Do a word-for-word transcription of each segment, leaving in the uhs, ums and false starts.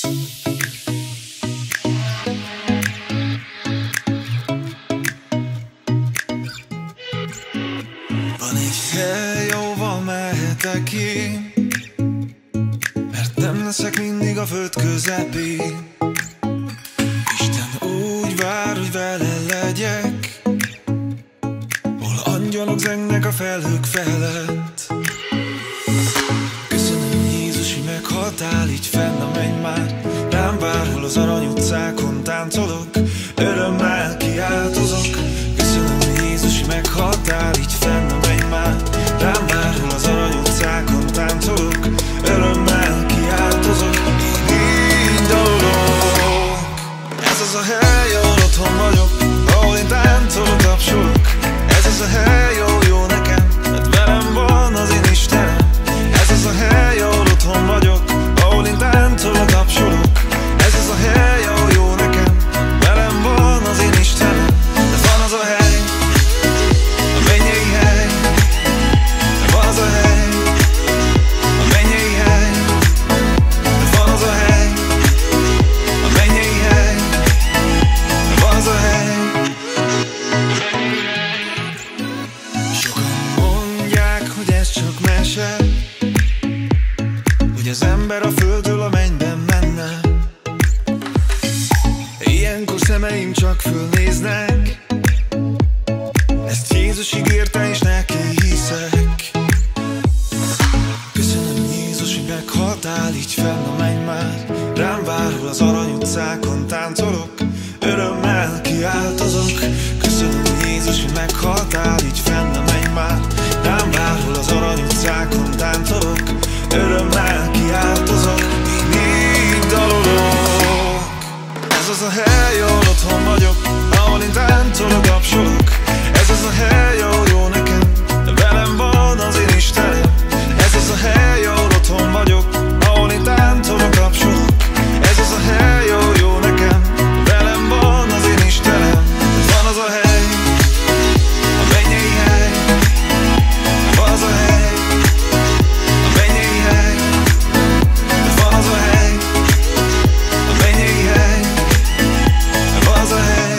Van egy hely, ahova mehetek én, mert nem leszek mindig a föld közepén. Isten úgy vár, hogy vele legyek, hol angyalok zengnek a felhők felett. Köszönöm Jézus, hogy meghaltál, így fenn a menny már rám vár, hol az arany utcákon táncolok, örömmel kiáltozok. Köszönöm Jézus, hogy meghaltál, így fenn a menny már rám vár, hol az arany utcákon táncolok, örömmel kiáltozok. Én így dalolok. Ez az a hely, ahol otthon vagyok, ahol én táncolok, tapsolok. Ez az a hely, ahol jó nekem, mert velem van az én Istenem. Ez az a hely, ahol otthon vagyok, ahol én táncolok, tapsolok. Ez az a hely, ahol jó nekem, velem van az én Istenem. De van az a hely, a mennyei hely, de van az a hely, a mennyei hely, de van az a hely, a mennyei hely, de van az a hely. Sokan mondják, hogy ez csak mese, hogy az ember a földről a mennyben menne. Ilyenkor szemeim csak fölnéznek, ezt Jézus ígérte és neki hiszek. Köszönöm Jézus, hogy meghaltál, így fenn a menny már rám vár, hol az arany utcákon táncolok, örömmel kiáltozok. Köszönöm Jézus, hogy meghaltál, így fenn a menny már rám vár, hol az arany utcákon táncolok, örömmel kiáltozok. Én így dalolok. Ez az a hely, ahol otthon vagyok, ahol én táncolok, tapsolok. Ez az a hely, ahol jó nekem, de velem van az én Istenem. Ez az a hely, ahol otthon vagyok, ahol én táncolok, tapsolok. Ez az a hely, ahol jó nekem, velem van az én Istenem. Van az a hely, a mennyei hely, van az a hely, a mennyei hely, van az a hely, a mennyei hely, van az a hely.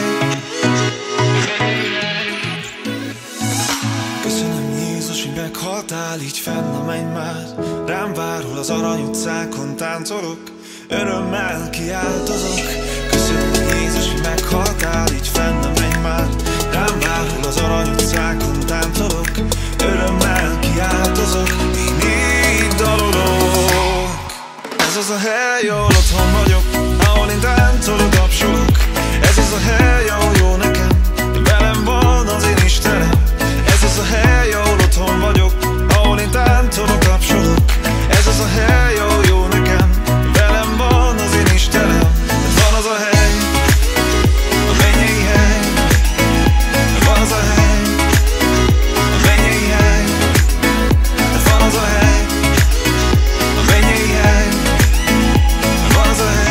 Köszönöm Jézus, hogy meghaltál, így fenn a menny már rám vár, hol az arany utcákon táncolok, örömmel kiáltozok. Köszönöm Jézus, hogy meghaltál, így fenn a menny már rám vár, hol az arany utcákon táncolok, örömmel kiáltozok. Én így dalolok. Ez az a hely, ahol otthon vagyok, ahol én táncolok, tapsolok. Ez az a hely, ahol jó nekem, de velem van az én Istenem. Ez az a hely, ahol otthon vagyok, ahol én táncolok, tapsolok. Ez az a hely, ahol jó nekem, velem van az én Istenem. Van az a hely, a mennyei hely, van az a hely, a mennyei hely, van az a hely, a mennyei hely, van az a hely.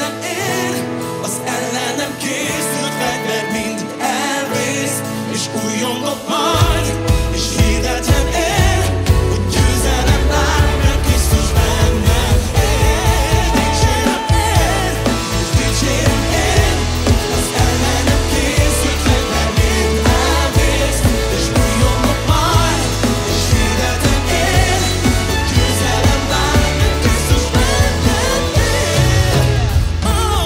bennem él, az ellenem készült fegyver mind elvész, és újjongok majd, és hirdetem él, hogy győzelem vár, mert Krisztus bennem él. Dicsérem él, és dicsérem él, az ellenem készült fegyver mind elvész, és újjongok majd, és hirdetem él, hogy győzelem vár, mert Krisztus bennem él. Oh.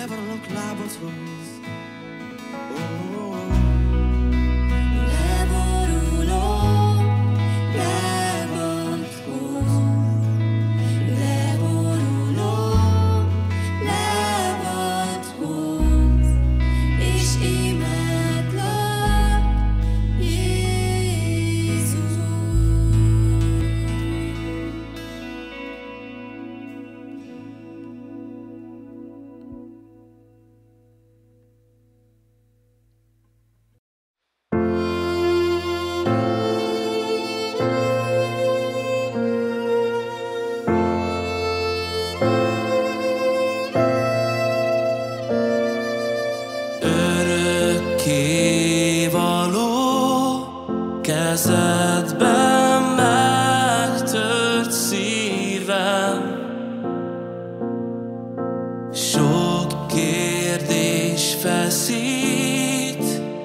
levarolok lábadhoz. Oh, oh, oh. Kezedben megtört szívem, sok kérdés feszít,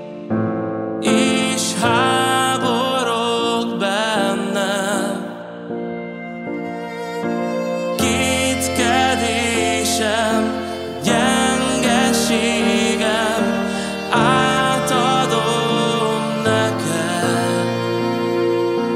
és háborog bennem. Kétkedésem, gyengeségem, átadom neked.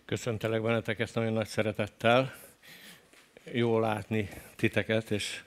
Köszöntelek benneteket ezt nagyon nagy szeretettel. Jó látni titeket, és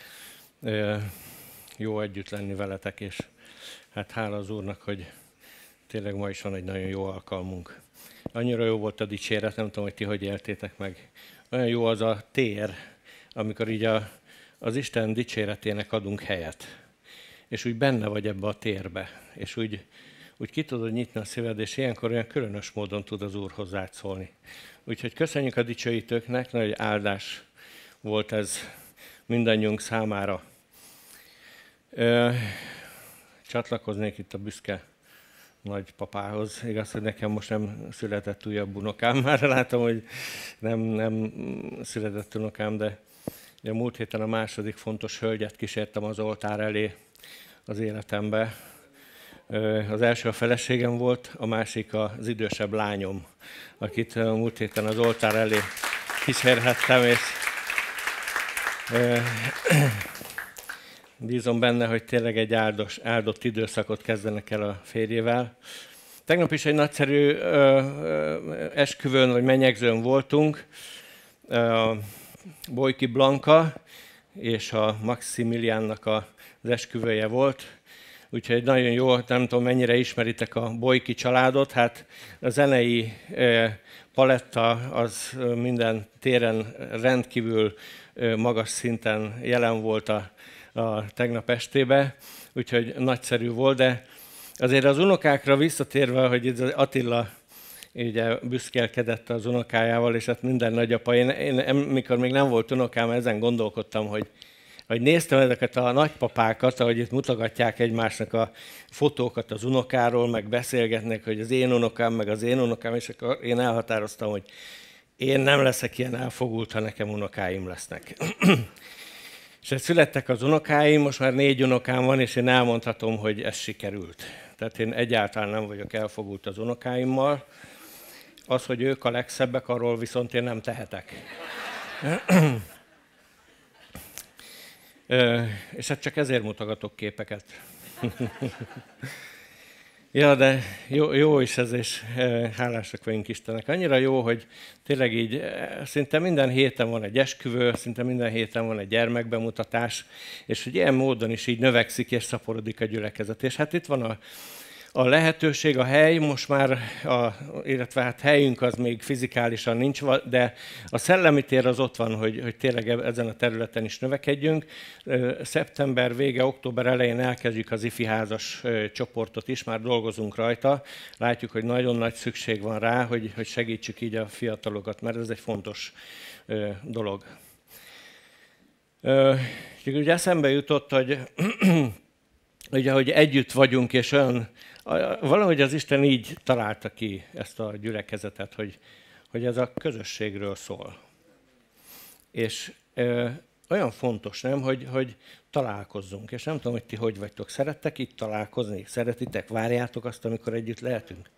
jó együtt lenni veletek, és hát hála az Úrnak, hogy tényleg ma is van egy nagyon jó alkalmunk. Annyira jó volt a dicséret, nem tudom, hogy ti hogy éltétek meg. Olyan jó az a tér, amikor így a, az Isten dicséretének adunk helyet. És úgy benne vagy ebbe a térbe, és úgy, úgy ki tudod nyitni a szíved, és ilyenkor olyan különös módon tud az Úr hozzád szólni. Úgyhogy köszönjük a dicsőítőknek, nagy áldás volt ez mindannyiunk számára. Ö, csatlakoznék itt a büszke nagypapához. Igaz, hogy nekem most nem született újabb unokám, már látom, hogy nem, nem született unokám, de, de múlt héten a második fontos hölgyet kísértem az oltár elé az életembe. Az első a feleségem volt, a másik az idősebb lányom, akit múlt héten az oltár elé kísérhettem, és bízom benne, hogy tényleg egy áldos, áldott időszakot kezdenek el a férjével. Tegnap is egy nagyszerű ö, ö, esküvőn vagy menyegzőn voltunk. Ö, Bojki Blanka és a Maximiliánnak az esküvője volt. Úgyhogy nagyon jó, nem tudom mennyire ismeritek a Bojki családot, hát a zenei e, paletta az minden téren rendkívül e, magas szinten jelen volt a, a tegnap estébe, úgyhogy nagyszerű volt, de azért az unokákra visszatérve, hogy itt Attila ugye büszkélkedett az unokájával, és hát minden nagyapa, én, én mikor még nem volt unokám, ezen gondolkodtam, hogy hogy néztem ezeket a nagypapákat, ahogy itt mutogatják egymásnak a fotókat az unokáról, meg beszélgetnek, hogy az én unokám, meg az én unokám, és akkor én elhatároztam, hogy én nem leszek ilyen elfogult, ha nekem unokáim lesznek. És hát születtek az unokáim, most már négy unokám van, és én elmondhatom, hogy ez sikerült. Tehát én egyáltalán nem vagyok elfogult az unokáimmal. Az, hogy ők a legszebbek, arról viszont én nem tehetek. Ö, és hát csak ezért mutogatok képeket. Ja, de jó, jó is ez, és hálásak vagyunk Istennek. Annyira jó, hogy tényleg így szinte minden héten van egy esküvő, szinte minden héten van egy gyermekbemutatás, és hogy ilyen módon is így növekszik és szaporodik a gyülekezet. És hát itt van a, a lehetőség, a hely, most már, a, illetve hát helyünk az még fizikálisan nincs, de a szellemi tér az ott van, hogy, hogy tényleg ezen a területen is növekedjünk. Szeptember vége, október elején elkezdjük az ifi házas csoportot is, már dolgozunk rajta. Látjuk, hogy nagyon nagy szükség van rá, hogy, hogy segítsük így a fiatalokat, mert ez egy fontos dolog. Ugye eszembe jutott, hogy ugye, hogy együtt vagyunk, és olyan, valahogy az Isten így találta ki ezt a gyülekezetet, hogy, hogy ez a közösségről szól. És ö, olyan fontos, nem, hogy, hogy találkozzunk. És nem tudom, hogy ti hogy vagytok. Szerettek itt találkozni? Szeretitek? Várjátok azt, amikor együtt lehetünk?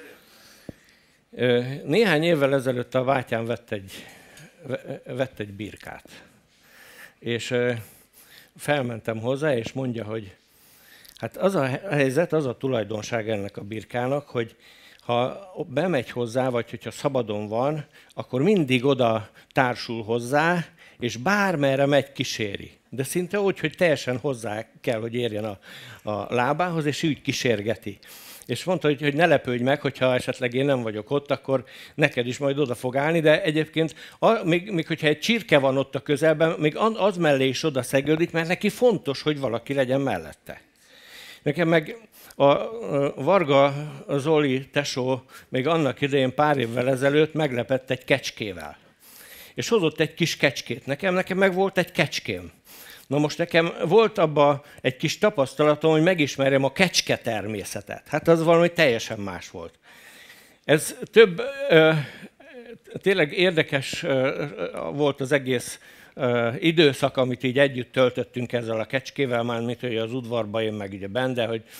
Ö, néhány évvel ezelőtt a bátyám vett egy, vett egy birkát. És ö, felmentem hozzá, és mondja, hogy hát az a helyzet, az a tulajdonság ennek a birkának, hogy ha bemegy hozzá, vagy hogyha szabadon van, akkor mindig oda társul hozzá, és bármerre megy, kíséri. De szinte úgy, hogy teljesen hozzá kell, hogy érjen a, a lábához, és úgy kísérgeti. És mondta, hogy, hogy ne lepődj meg, hogyha esetleg én nem vagyok ott, akkor neked is majd oda fog állni, de egyébként a, még, még hogyha egy csirke van ott a közelben, még az mellé is oda szegődik, mert neki fontos, hogy valaki legyen mellette. Nekem meg a Varga Zoli tesó még annak idején pár évvel ezelőtt meglepett egy kecskével. És hozott egy kis kecskét. Nekem, nekem meg volt egy kecském. Na most nekem volt abban egy kis tapasztalatom, hogy megismerjem a kecske természetet. Hát az valami teljesen más volt. Ez több, tényleg érdekes volt az egész időszak, amit így együtt töltöttünk ezzel a kecskével, már mint hogy az udvarban, én meg ugye benne, hogy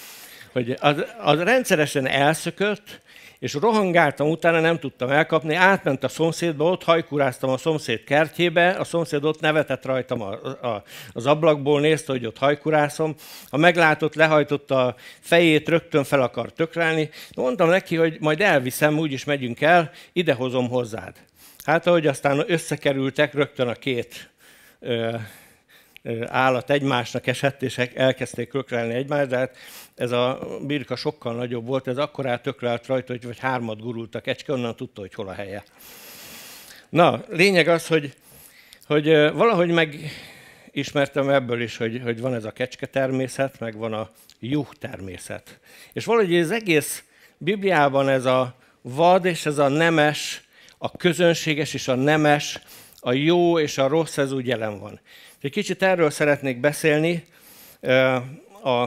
hogy az, az rendszeresen elszökött, és rohangáltam utána, nem tudtam elkapni, átment a szomszédba, ott hajkuráztam a szomszéd kertjébe, a szomszéd ott nevetett rajtam a, a, az ablakból, nézte, hogy ott hajkurászom. Ha meglátott, lehajtotta a fejét, rögtön fel akart tökrálni. Mondtam neki, hogy majd elviszem, úgyis megyünk el, idehozom hozzád. Hát ahogy aztán összekerültek, rögtön a két ö, ö, állat egymásnak esett, és elkezdték tökrálni egymást, de hát ez a birka sokkal nagyobb volt, ez akkorát tökrált rajta, hogy vagy hármat gurult a kecske, onnan tudta, hogy hol a helye. Na, lényeg az, hogy, hogy valahogy megismertem ebből is, hogy, hogy van ez a kecske természet, meg van a juh természet. És valahogy az egész Bibliában ez a vad és ez a nemes, a közönséges és a nemes, a jó és a rossz, ez úgy jelen van. Egy kicsit erről szeretnék beszélni. A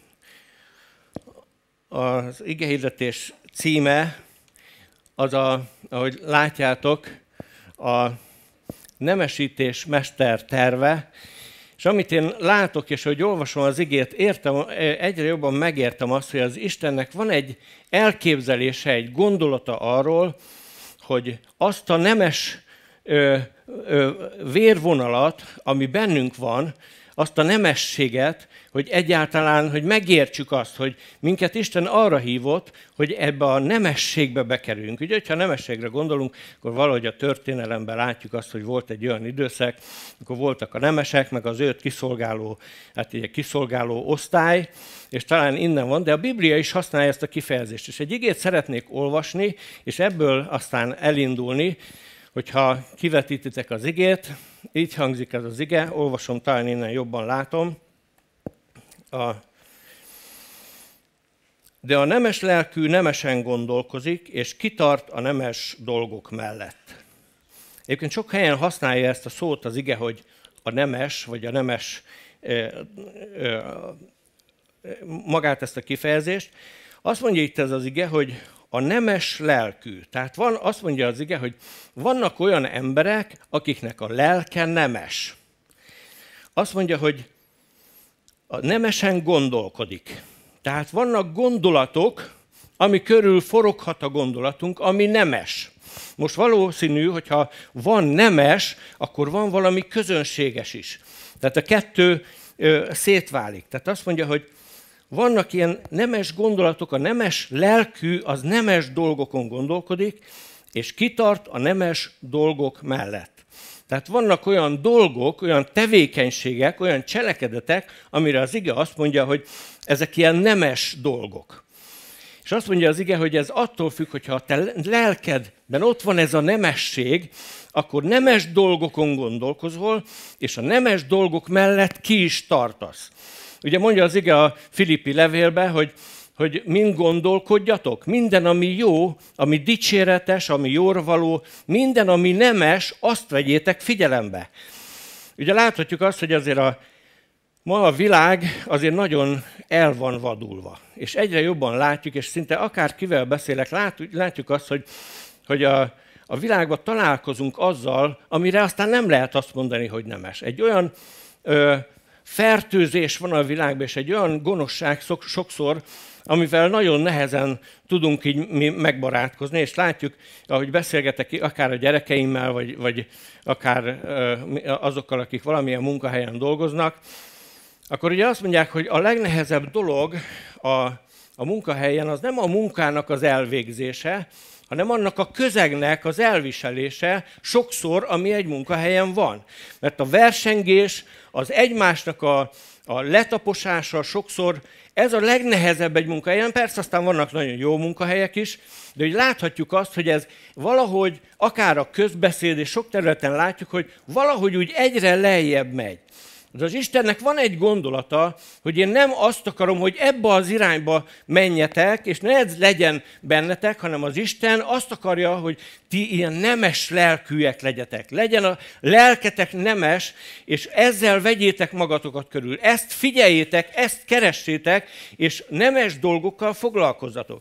Az igehirdetés címe az, a, ahogy látjátok, a nemesítés mester terve, és amit én látok, és hogy olvasom az igét, értem, egyre jobban megértem azt, hogy az Istennek van egy elképzelése, egy gondolata arról, hogy azt a nemes ö, ö, vérvonalat, ami bennünk van, azt a nemességet, hogy egyáltalán, hogy megértsük azt, hogy minket Isten arra hívott, hogy ebbe a nemességbe bekerüljünk. Ugye, ha nemességre gondolunk, akkor valahogy a történelemben látjuk azt, hogy volt egy olyan időszak, akkor voltak a nemesek, meg az őt kiszolgáló, hát egy kiszolgáló osztály, és talán innen van, de a Biblia is használja ezt a kifejezést. És egy igét szeretnék olvasni, és ebből aztán elindulni, hogyha kivetítitek az igét, így hangzik ez az ige, olvasom, talán innen jobban látom. A, de a nemes lelkű nemesen gondolkozik, és kitart a nemes dolgok mellett. Egyébként sok helyen használja ezt a szót az ige, hogy a nemes, vagy a nemes, ö, ö, magát ezt a kifejezést. Azt mondja itt ez az ige, hogy a nemes lelkű. Tehát van, azt mondja az ige, hogy vannak olyan emberek, akiknek a lelke nemes. Azt mondja, hogy a nemesen gondolkodik. Tehát vannak gondolatok, ami körül foroghat a gondolatunk, ami nemes. Most valószínű, hogyha van nemes, akkor van valami közönséges is. Tehát a kettő ö, szétválik. Tehát azt mondja, hogy vannak ilyen nemes gondolatok, a nemes lelkű az nemes dolgokon gondolkodik, és kitart a nemes dolgok mellett. Tehát vannak olyan dolgok, olyan tevékenységek, olyan cselekedetek, amire az ige azt mondja, hogy ezek ilyen nemes dolgok. És azt mondja az ige, hogy ez attól függ, hogyha a te lelkedben ott van ez a nemesség, akkor nemes dolgokon gondolkozol, és a nemes dolgok mellett ki is tartasz. Ugye mondja az ige a Filippi levélben, hogy, hogy mind gondolkodjatok, minden, ami jó, ami dicséretes, ami jóra való, minden, ami nemes, azt vegyétek figyelembe. Ugye láthatjuk azt, hogy azért a, ma a világ azért nagyon el van vadulva. És egyre jobban látjuk, és szinte akárkivel beszélek, látjuk, látjuk azt, hogy, hogy a, a világban találkozunk azzal, amire aztán nem lehet azt mondani, hogy nemes. Egy olyan ö, fertőzés van a világban, és egy olyan gonoszság sokszor, amivel nagyon nehezen tudunk így mi megbarátkozni, és látjuk, ahogy beszélgetek akár a gyerekeimmel, vagy, vagy akár azokkal, akik valamilyen munkahelyen dolgoznak, akkor ugye azt mondják, hogy a legnehezebb dolog a, a munkahelyen az nem a munkának az elvégzése, hanem annak a közegnek az elviselése sokszor, ami egy munkahelyen van. Mert a versengés, az egymásnak a, a letaposása sokszor, ez a legnehezebb egy munkahelyen. Persze aztán vannak nagyon jó munkahelyek is, de hogy láthatjuk azt, hogy ez valahogy, akár a közbeszéd, és sok területen látjuk, hogy valahogy úgy egyre lejjebb megy. De az Istennek van egy gondolata, hogy én nem azt akarom, hogy ebbe az irányba menjetek, és ne ez legyen bennetek, hanem az Isten azt akarja, hogy ti ilyen nemes lelkűek legyetek. Legyen a lelketek nemes, és ezzel vegyétek magatokat körül. Ezt figyeljétek, ezt keressétek, és nemes dolgokkal foglalkozzatok.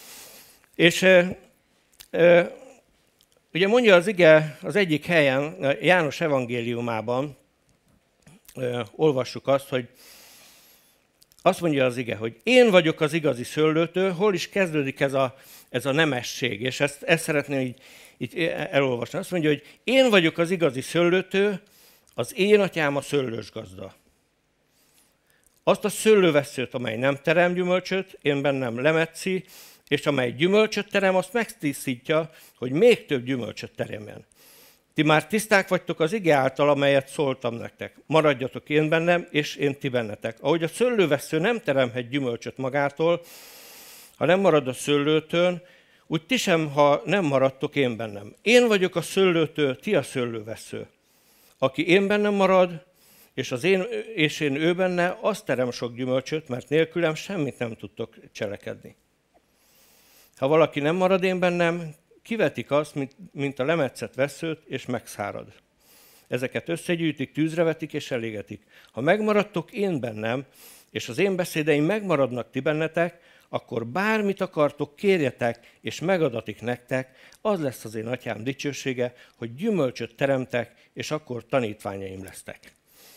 És e, e, ugye mondja az ige az egyik helyen, János evangéliumában, olvassuk azt, hogy Azt mondja az ige, hogy én vagyok az igazi szőlőtő, hol is kezdődik ez a, ez a nemesség, és ezt, ezt szeretném így, így elolvasni. Azt mondja, hogy én vagyok az igazi szőlőtő, az én atyám a szőlősgazda. Azt a szőlővesszőt, amely nem terem gyümölcsöt, én bennem lemetszi, és amely gyümölcsöt terem, azt megtisztítja, hogy még több gyümölcsöt teremjen. Ti már tiszták vagytok az ige által, amelyet szóltam nektek. Maradjatok én bennem, és én ti bennetek. Ahogy a szőlővessző nem teremhet gyümölcsöt magától, ha nem marad a szőlőtőn, úgy ti sem, ha nem maradtok én bennem. Én vagyok a szőlőtő, ti a szőlővessző. Aki én bennem marad, és, az én, és én ő benne, az terem sok gyümölcsöt, mert nélkülem semmit nem tudtok cselekedni. Ha valaki nem marad én bennem, kivetik azt, mint, mint a lemetszett vesszőt, és megszárad. Ezeket összegyűjtik, tűzre vetik, és elégetik. Ha megmaradtok én bennem, és az én beszédeim megmaradnak ti bennetek, akkor bármit akartok, kérjetek, és megadatik nektek, az lesz az én atyám dicsősége, hogy gyümölcsöt teremtek, és akkor tanítványaim lesztek.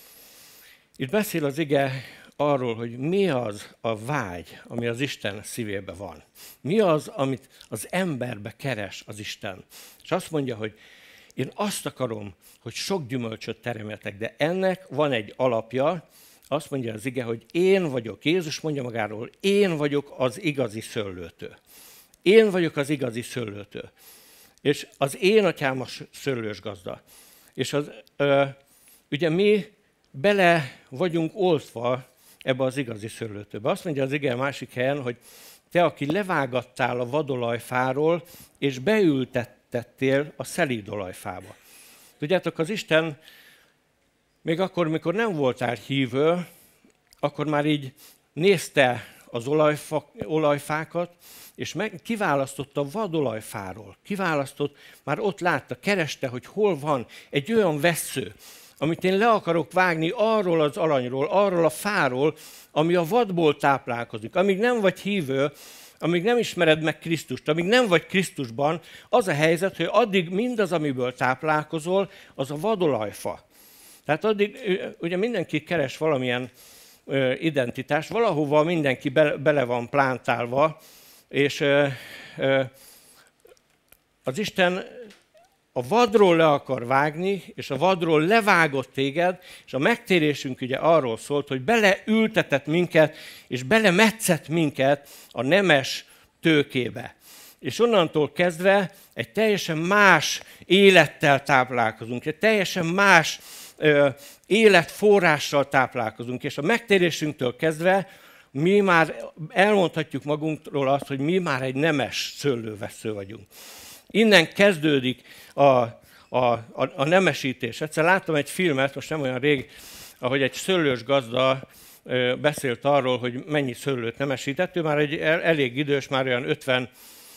Itt beszél az ige arról, hogy mi az a vágy, ami az Isten szívében van. Mi az, amit az emberbe keres az Isten. És azt mondja, hogy én azt akarom, hogy sok gyümölcsöt teremjetek, de ennek van egy alapja. Azt mondja az ige, hogy én vagyok, Jézus mondja magáról, én vagyok az igazi szőlőtő. Én vagyok az igazi szőlőtő. És az én atyám a szőlősgazda. És az, ö, ugye mi bele vagyunk oltva ebbe az igazi szőlőtőbe. Azt mondja az ige másik helyen, hogy te, aki levágattál a vadolajfáról, és beültettettél a szelíd olajfába. Tudjátok, az Isten még akkor, mikor nem voltál hívő, akkor már így nézte az olajfa, olajfákat, és meg, kiválasztott a vadolajfáról. Kiválasztott, már ott látta, kereste, hogy hol van egy olyan vessző, amit én le akarok vágni arról az aranyról, arról a fáról, ami a vadból táplálkozik. Amíg nem vagy hívő, amíg nem ismered meg Krisztust, amíg nem vagy Krisztusban, az a helyzet, hogy addig mindaz, amiből táplálkozol, az a vadolajfa. Tehát addig ugye mindenki keres valamilyen ö, identitást, valahova mindenki be, bele van plántálva, és ö, ö, az Isten a vadról le akar vágni, és a vadról levágott téged, és a megtérésünk ugye arról szólt, hogy beleültetett minket, és belemetszett minket a nemes tőkébe. És onnantól kezdve egy teljesen más élettel táplálkozunk, egy teljesen más ö, életforrással táplálkozunk, és a megtérésünktől kezdve mi már elmondhatjuk magunkról azt, hogy mi már egy nemes szőlővessző vagyunk. Innen kezdődik a, a, a, a nemesítés. Egyszer láttam egy filmet, most nem olyan rég, ahogy egy szőlős gazda ö, beszélt arról, hogy mennyi szőlőt nemesített. Ő már egy el, elég idős, már olyan ötven,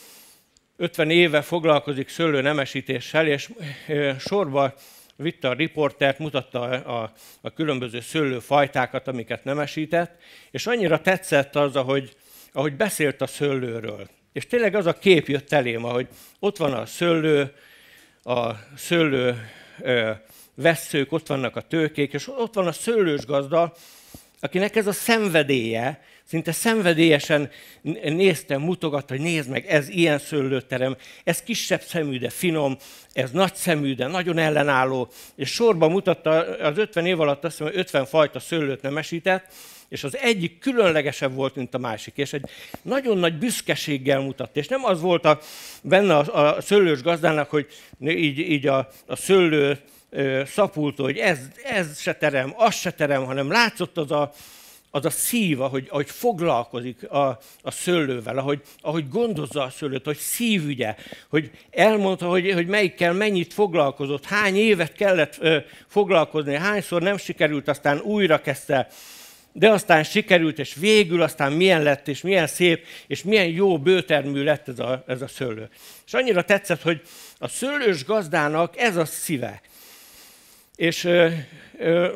ötven éve foglalkozik szőlő nemesítéssel, és ö, sorba vitte a riportert, mutatta a, a, a különböző szőlőfajtákat, amiket nemesített, és annyira tetszett az, ahogy, ahogy beszélt a szőlőről. És tényleg az a kép jött elém, ahogy ott van a szőlő, a szőlő ö, vesszők, ott vannak a tőkék, és ott van a szőlős gazda, akinek ez a szenvedélye, szinte szenvedélyesen nézte, mutogatta, hogy nézd meg, ez ilyen szőlőterem, ez kisebb szemű, de finom, ez nagy szemű, de nagyon ellenálló, és sorba mutatta, az ötven év alatt azt hiszem, hogy ötven fajta szőlőt nemesített, és az egyik különlegesebb volt, mint a másik, és egy nagyon nagy büszkeséggel mutatta. És nem az volt a, benne a, a szőlős gazdának, hogy így, így a, a szőlő ö, szapultó, hogy ez, ez se terem, az se terem, hanem látszott az a, az a szív, ahogy, ahogy foglalkozik a, a szőlővel, ahogy, ahogy gondozza a szőlőt, hogy szívügye, hogy elmondta, hogy, hogy melyikkel mennyit foglalkozott, hány évet kellett ö, foglalkozni, hányszor nem sikerült, aztán újra kezdte, de aztán sikerült, és végül aztán milyen lett, és milyen szép, és milyen jó bőtermű lett ez a, ez a szőlő. És annyira tetszett, hogy a szőlős gazdának ez a szíve. És ö, ö,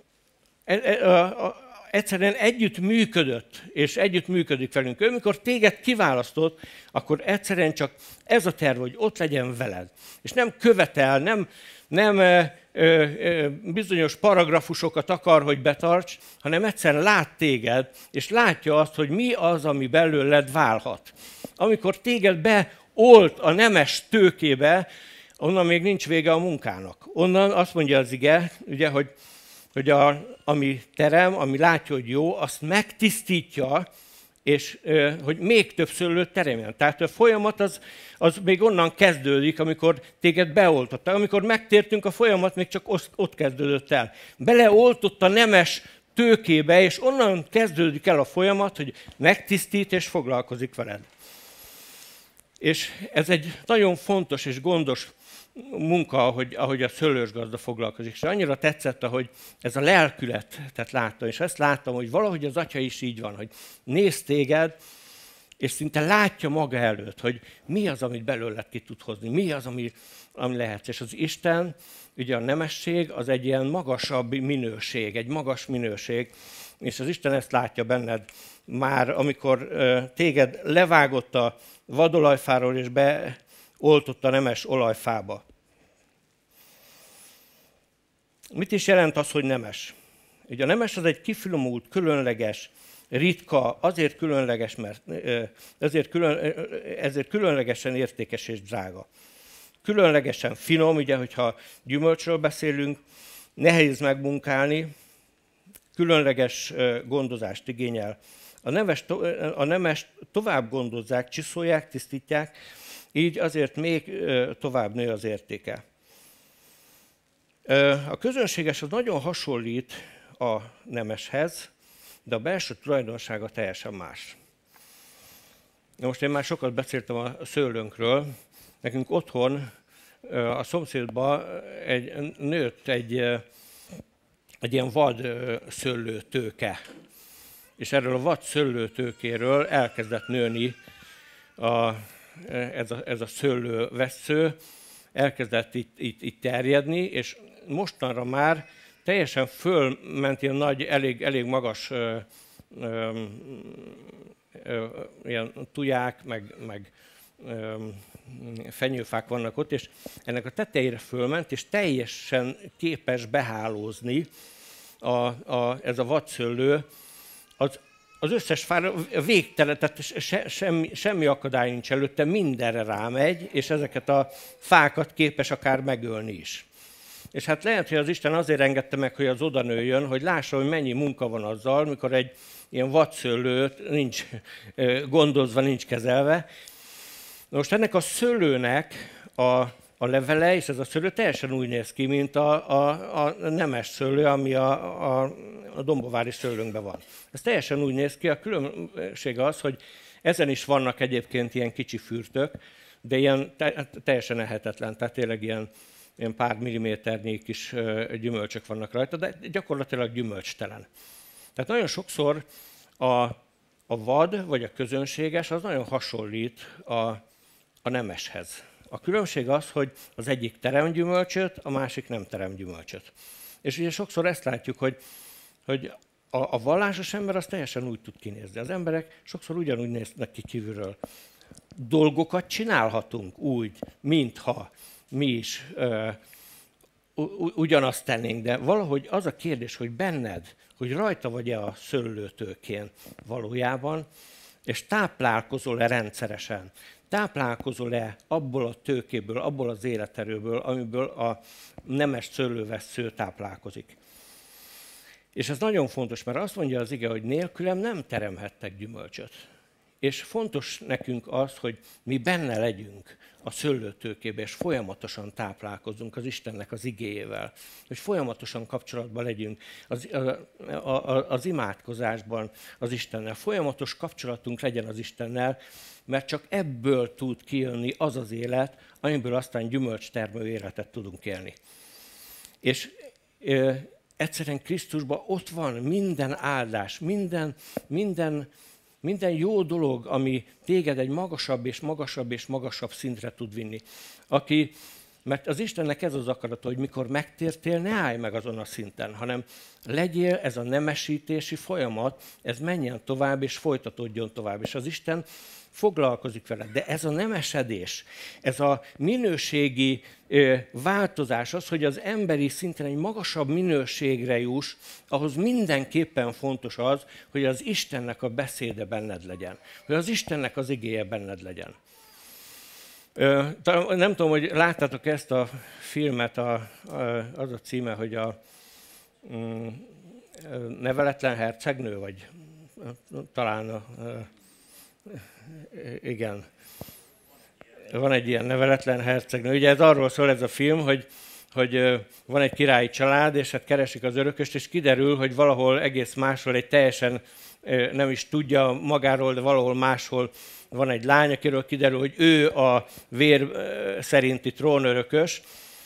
ö, ö, ö, egyszerűen együtt működött, és együtt működik velünk. Ő, amikor téged kiválasztott, akkor egyszerűen csak ez a terv, hogy ott legyen veled. És nem követel, nem, nem ö, ö, bizonyos paragrafusokat akar, hogy betarts, hanem egyszerűen lát téged, és látja azt, hogy mi az, ami belőled válhat. Amikor téged beolt a nemes tőkébe, onnan még nincs vége a munkának. Onnan azt mondja az ige, ugye, hogy, hogy a, ami terem, ami látja, hogy jó, azt megtisztítja, és hogy még több szőlőt teremjen. Tehát a folyamat az, az még onnan kezdődik, amikor téged beoltottak. Amikor megtértünk, a folyamat még csak ott kezdődött el. Beleoltott a nemes tőkébe, és onnan kezdődik el a folyamat, hogy megtisztít és foglalkozik veled. És ez egy nagyon fontos és gondos munka, ahogy, ahogy a szőlősgazda foglalkozik. És annyira tetszett, ahogy ez a lelkületet láttam, és ezt láttam, hogy valahogy az Atya is így van, hogy néz téged, és szinte látja maga előtt, hogy mi az, amit belőled ki tud hozni, mi az, ami, ami lehetsz. És az Isten, ugye a nemesség, az egy ilyen magasabb minőség, egy magas minőség, és az Isten ezt látja benned már, amikor téged levágott a vadolajfáról, és beoltott a nemes olajfába. Mit is jelent az, hogy nemes? Ugye a nemes az egy kifinomult, különleges, ritka, azért különleges, mert ezért, külön, ezért különlegesen értékes és drága. Különlegesen finom, ugye, hogyha gyümölcsről beszélünk, nehéz megmunkálni, különleges gondozást igényel. A, neves, a nemes tovább gondozzák, csiszolják, tisztítják, így azért még tovább nő az értéke. A közönséges az nagyon hasonlít a nemeshez, de a belső tulajdonsága teljesen más. Na most én már sokat beszéltem a szőlőnkről. Nekünk otthon a szomszédban egy, nőtt egy, egy ilyen vad szőlőtőke. És erről a vad szőlőtőkéről elkezdett nőni a, ez, a, ez a szőlővessző, elkezdett itt, itt, itt terjedni, és mostanra már teljesen fölment ilyen nagy, elég, elég magas ö, ö, ö, ilyen tuják, meg, meg ö, fenyőfák vannak ott, és ennek a tetejére fölment, és teljesen képes behálózni a, a, ez a vadszőlő az, az összes fára végtelen, tehát se, semmi, semmi akadály nincs előtte, mindenre rámegy, és ezeket a fákat képes akár megölni is. És hát lehet, hogy az Isten azért engedte meg, hogy az oda nőjön, hogy lássa, hogy mennyi munka van azzal, mikor egy ilyen vadszőlőt nincs gondozva, nincs kezelve. Most ennek a szőlőnek a, a levele, és ez a szőlő teljesen úgy néz ki, mint a, a, a nemes szőlő, ami a, a, a dombovári szőlőnkben van. Ez teljesen úgy néz ki, a különbség az, hogy ezen is vannak egyébként ilyen kicsi fürtök, de ilyen teljesen ehetetlen, tehát tényleg ilyen, ilyen pár milliméternyi kis gyümölcsök vannak rajta, de gyakorlatilag gyümölcstelen. Tehát nagyon sokszor a, a vad, vagy a közönséges, az nagyon hasonlít a, a nemeshez. A különbség az, hogy az egyik terem gyümölcsöt, a másik nem terem gyümölcsöt. És ugye sokszor ezt látjuk, hogy, hogy a, a vallásos ember az teljesen úgy tud kinézni. Az emberek sokszor ugyanúgy néznek ki kívülről. Dolgokat csinálhatunk úgy, mintha mi is ö, ugyanazt tennénk, de valahogy az a kérdés, hogy benned, hogy rajta vagy-e a szőlőtőkén valójában, és táplálkozol-e rendszeresen, táplálkozol-e abból a tőkéből, abból az életerőből, amiből a nemes szőlővessző táplálkozik. És ez nagyon fontos, mert azt mondja az ige, hogy nélkülem nem teremhettek gyümölcsöt. És fontos nekünk az, hogy mi benne legyünk a szőlőtőkébe, és folyamatosan táplálkozzunk az Istennek az igéjével, hogy folyamatosan kapcsolatban legyünk az, a, a, az imádkozásban az Istennel. Folyamatos kapcsolatunk legyen az Istennel, mert csak ebből tud kijönni az az élet, amiből aztán gyümölcstermő életet tudunk élni. És e, egyszerűen Krisztusban ott van minden áldás, minden, minden, minden jó dolog, ami téged egy magasabb és magasabb és magasabb szintre tud vinni. Aki, mert az Istennek ez az akarata, hogy mikor megtértél, ne állj meg azon a szinten, hanem legyél ez a nemesítési folyamat, ez menjen tovább és folytatódjon tovább. És az Isten foglalkozik vele. De ez a nemesedés, ez a minőségi ö, változás, az, hogy az emberi szinten egy magasabb minőségre juss, ahhoz mindenképpen fontos az, hogy az Istennek a beszéde benned legyen. Hogy az Istennek az igéje benned legyen. Ö, nem tudom, hogy láttátok ezt a filmet, a, a, az a címe, hogy a mm, Neveletlen hercegnő, vagy talán a, igen, van egy ilyen Neveletlen hercegnő. Ugye ez arról szól ez a film, hogy, hogy van egy királyi család, és hát keresik az örököst, és kiderül, hogy valahol egész máshol egy teljesen nem is tudja magáról, de valahol máshol van egy lány, akiről kiderül, hogy ő a vér szerinti trónörökös,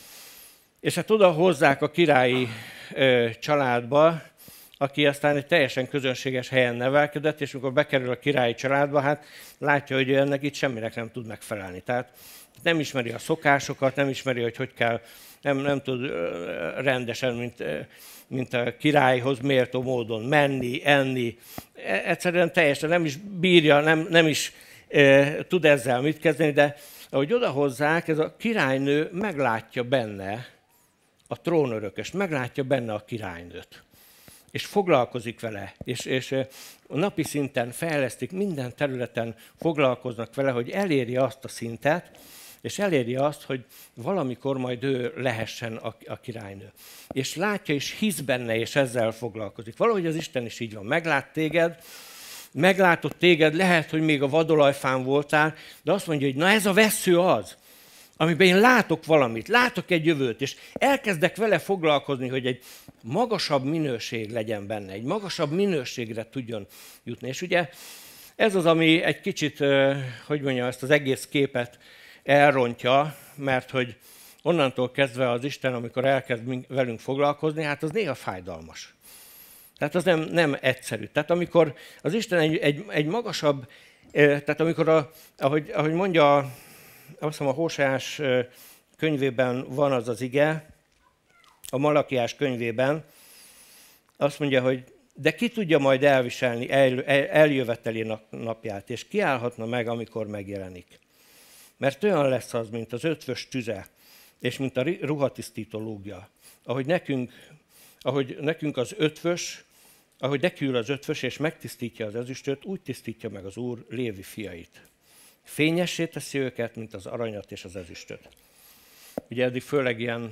és hát oda hozzák a királyi családba, aki aztán egy teljesen közönséges helyen nevelkedett, és amikor bekerül a királyi családba, hát látja, hogy ő ennek itt semminek nem tud megfelelni. Tehát nem ismeri a szokásokat, nem ismeri, hogy hogy kell, nem, nem tud rendesen, mint, mint a királyhoz méltó módon menni, enni. Egyszerűen teljesen nem is bírja, nem, nem is e, tud ezzel mit kezdeni, de ahogy odahozzák, ez a királynő meglátja benne a trónörököst, meglátja benne a királynőt. És foglalkozik vele, és, és napi szinten fejlesztik, minden területen foglalkoznak vele, hogy elérje azt a szintet, és elérje azt, hogy valamikor majd ő lehessen a, a királynő. És látja, és hisz benne, és ezzel foglalkozik. Valahogy az Isten is így van. Meglát téged, meglátott téged, lehet, hogy még a vadolajfán voltál, de azt mondja, hogy na ez a vessző az, amiben én látok valamit, látok egy jövőt, és elkezdek vele foglalkozni, hogy egy magasabb minőség legyen benne, egy magasabb minőségre tudjon jutni. És ugye ez az, ami egy kicsit, hogy mondjam, ezt az egész képet elrontja, mert hogy onnantól kezdve az Isten, amikor elkezd velünk foglalkozni, hát az néha fájdalmas. Tehát az nem, nem egyszerű. Tehát amikor az Isten egy, egy, egy magasabb, tehát amikor, a, ahogy, ahogy mondja, azt hiszem a Hóseás könyvében van az az ige, a Malakiás könyvében, azt mondja, hogy de ki tudja majd elviselni el, el, eljöveteli napját, és ki állhatna meg, amikor megjelenik. Mert olyan lesz az, mint az ötvös tüze, és mint a ruhatisztító lúgja. Ahogy nekünk, ahogy nekünk az ötvös, ahogy nekül az ötvös, és megtisztítja az ezüstöt, úgy tisztítja meg az Úr Lévi fiait. Fényessé teszi őket, mint az aranyat és az ezüstöt. Ugye eddig főleg ilyen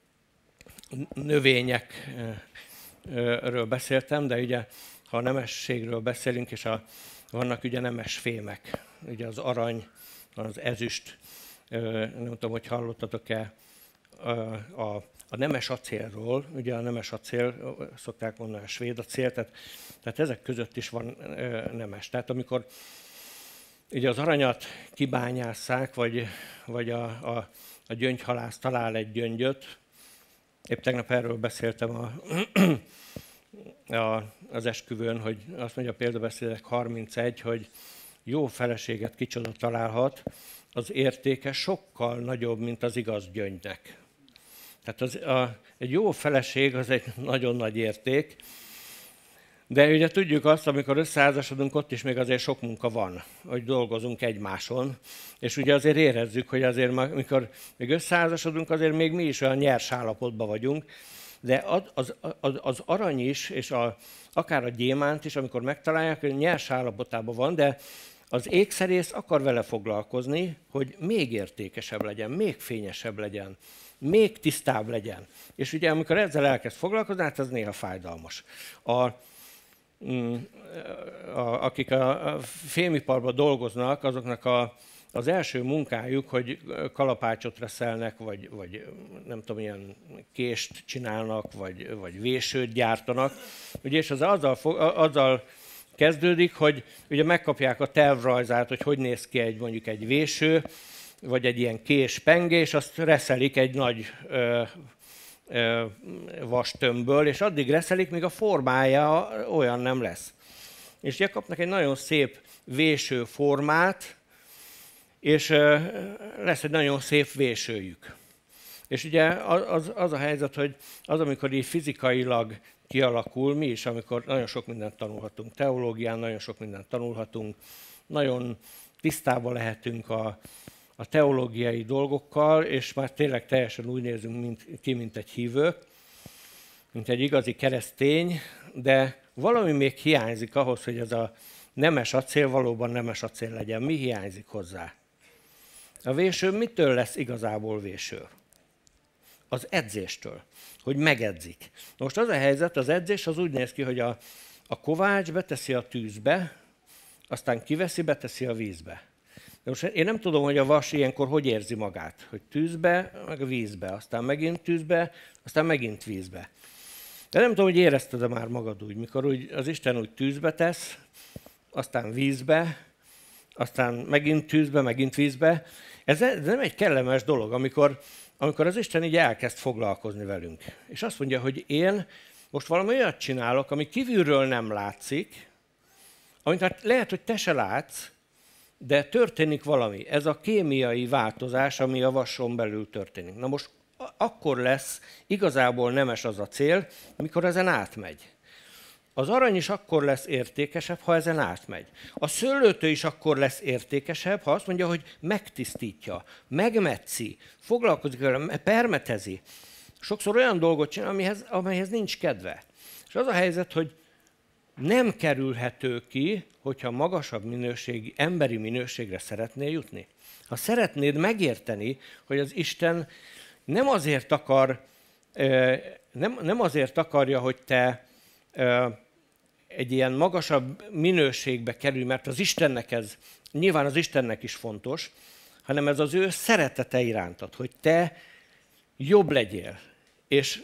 növényekről beszéltem, de ugye ha a nemességről beszélünk, és a, vannak ugye nemes fémek, ugye az arany, az ezüst, nem tudom, hogy hallottatok-e a, a, a nemes acélról, ugye a nemes acél, szokták mondani a svéd acél, tehát, tehát ezek között is van nemes. Tehát amikor ugye az aranyat kibányásszák, vagy, vagy a, a, a gyöngyhalász talál egy gyöngyöt, épp tegnap erről beszéltem a, a, az esküvőn, hogy azt mondja a példabeszédek harmincegy, hogy jó feleséget kicsoda találhat, az értéke sokkal nagyobb, mint az igaz gyöngynek. Tehát az, a, egy jó feleség az egy nagyon nagy érték, de ugye tudjuk azt, amikor összeházasodunk, ott is még azért sok munka van, hogy dolgozunk egymáson, és ugye azért érezzük, hogy azért, amikor még összeházasodunk, azért még mi is olyan nyers állapotban vagyunk, de az, az, az arany is, és a, akár a gyémánt is, amikor megtalálják, hogy nyers állapotában van, de az ékszerész akar vele foglalkozni, hogy még értékesebb legyen, még fényesebb legyen, még tisztább legyen. És ugye amikor ezzel elkezd foglalkozni, hát ez néha fájdalmas. A, A, akik a, a fémiparban dolgoznak, azoknak a, az első munkájuk, hogy kalapácsot reszelnek, vagy, vagy nem tudom, ilyen kést csinálnak, vagy, vagy vésőt gyártanak. Ugye, és az azzal, azzal kezdődik, hogy ugye megkapják a tervrajzát, hogy hogy néz ki egy, mondjuk egy véső, vagy egy ilyen kés penge, és azt reszelik egy nagy ö, vastömbből, és addig reszelik, míg a formája olyan nem lesz. És ugye kapnak egy nagyon szép véső formát, és lesz egy nagyon szép vésőjük. És ugye az, az a helyzet, hogy az, amikor így fizikailag kialakul, mi is, amikor nagyon sok mindent tanulhatunk, teológián nagyon sok mindent tanulhatunk, nagyon tisztában lehetünk a, a teológiai dolgokkal, és már tényleg teljesen úgy nézünk mint, ki, mint egy hívő, mint egy igazi keresztény, de valami még hiányzik ahhoz, hogy ez a nemes acél valóban nemes acél legyen. Mi hiányzik hozzá? A véső mitől lesz igazából véső? Az edzéstől, hogy megedzik. Most az a helyzet, az edzés az úgy néz ki, hogy a, a kovács beteszi a tűzbe, aztán kiveszi, beteszi a vízbe. De most én nem tudom, hogy a vas ilyenkor hogy érzi magát, hogy tűzbe, meg a vízbe, aztán megint tűzbe, aztán megint vízbe. De nem tudom, hogy érezted-e már magad úgy, mikor úgy, az Isten úgy tűzbe tesz, aztán vízbe, aztán megint tűzbe, megint vízbe. Ez nem egy kellemes dolog, amikor, amikor az Isten így elkezd foglalkozni velünk. És azt mondja, hogy én most valami olyat csinálok, ami kívülről nem látszik, amit hát lehet, hogy te se látsz, de történik valami. Ez a kémiai változás, ami a vason belül történik. Na most akkor lesz igazából nemes az a cél, amikor ezen átmegy. Az arany is akkor lesz értékesebb, ha ezen átmegy. A szőlőtő is akkor lesz értékesebb, ha azt mondja, hogy megtisztítja, megmetszi, foglalkozik vele, permetezi. Sokszor olyan dolgot csinál, amihez, amelyhez nincs kedve. És az a helyzet, hogy nem kerülhető ki, hogyha magasabb minőségi, emberi minőségre szeretnél jutni. Ha szeretnéd megérteni, hogy az Isten nem azért akar, nem, nem azért akarja, hogy te egy ilyen magasabb minőségbe kerülj, mert az Istennek ez, nyilván az Istennek is fontos, hanem ez az ő szeretete irántad, hogy te jobb legyél. És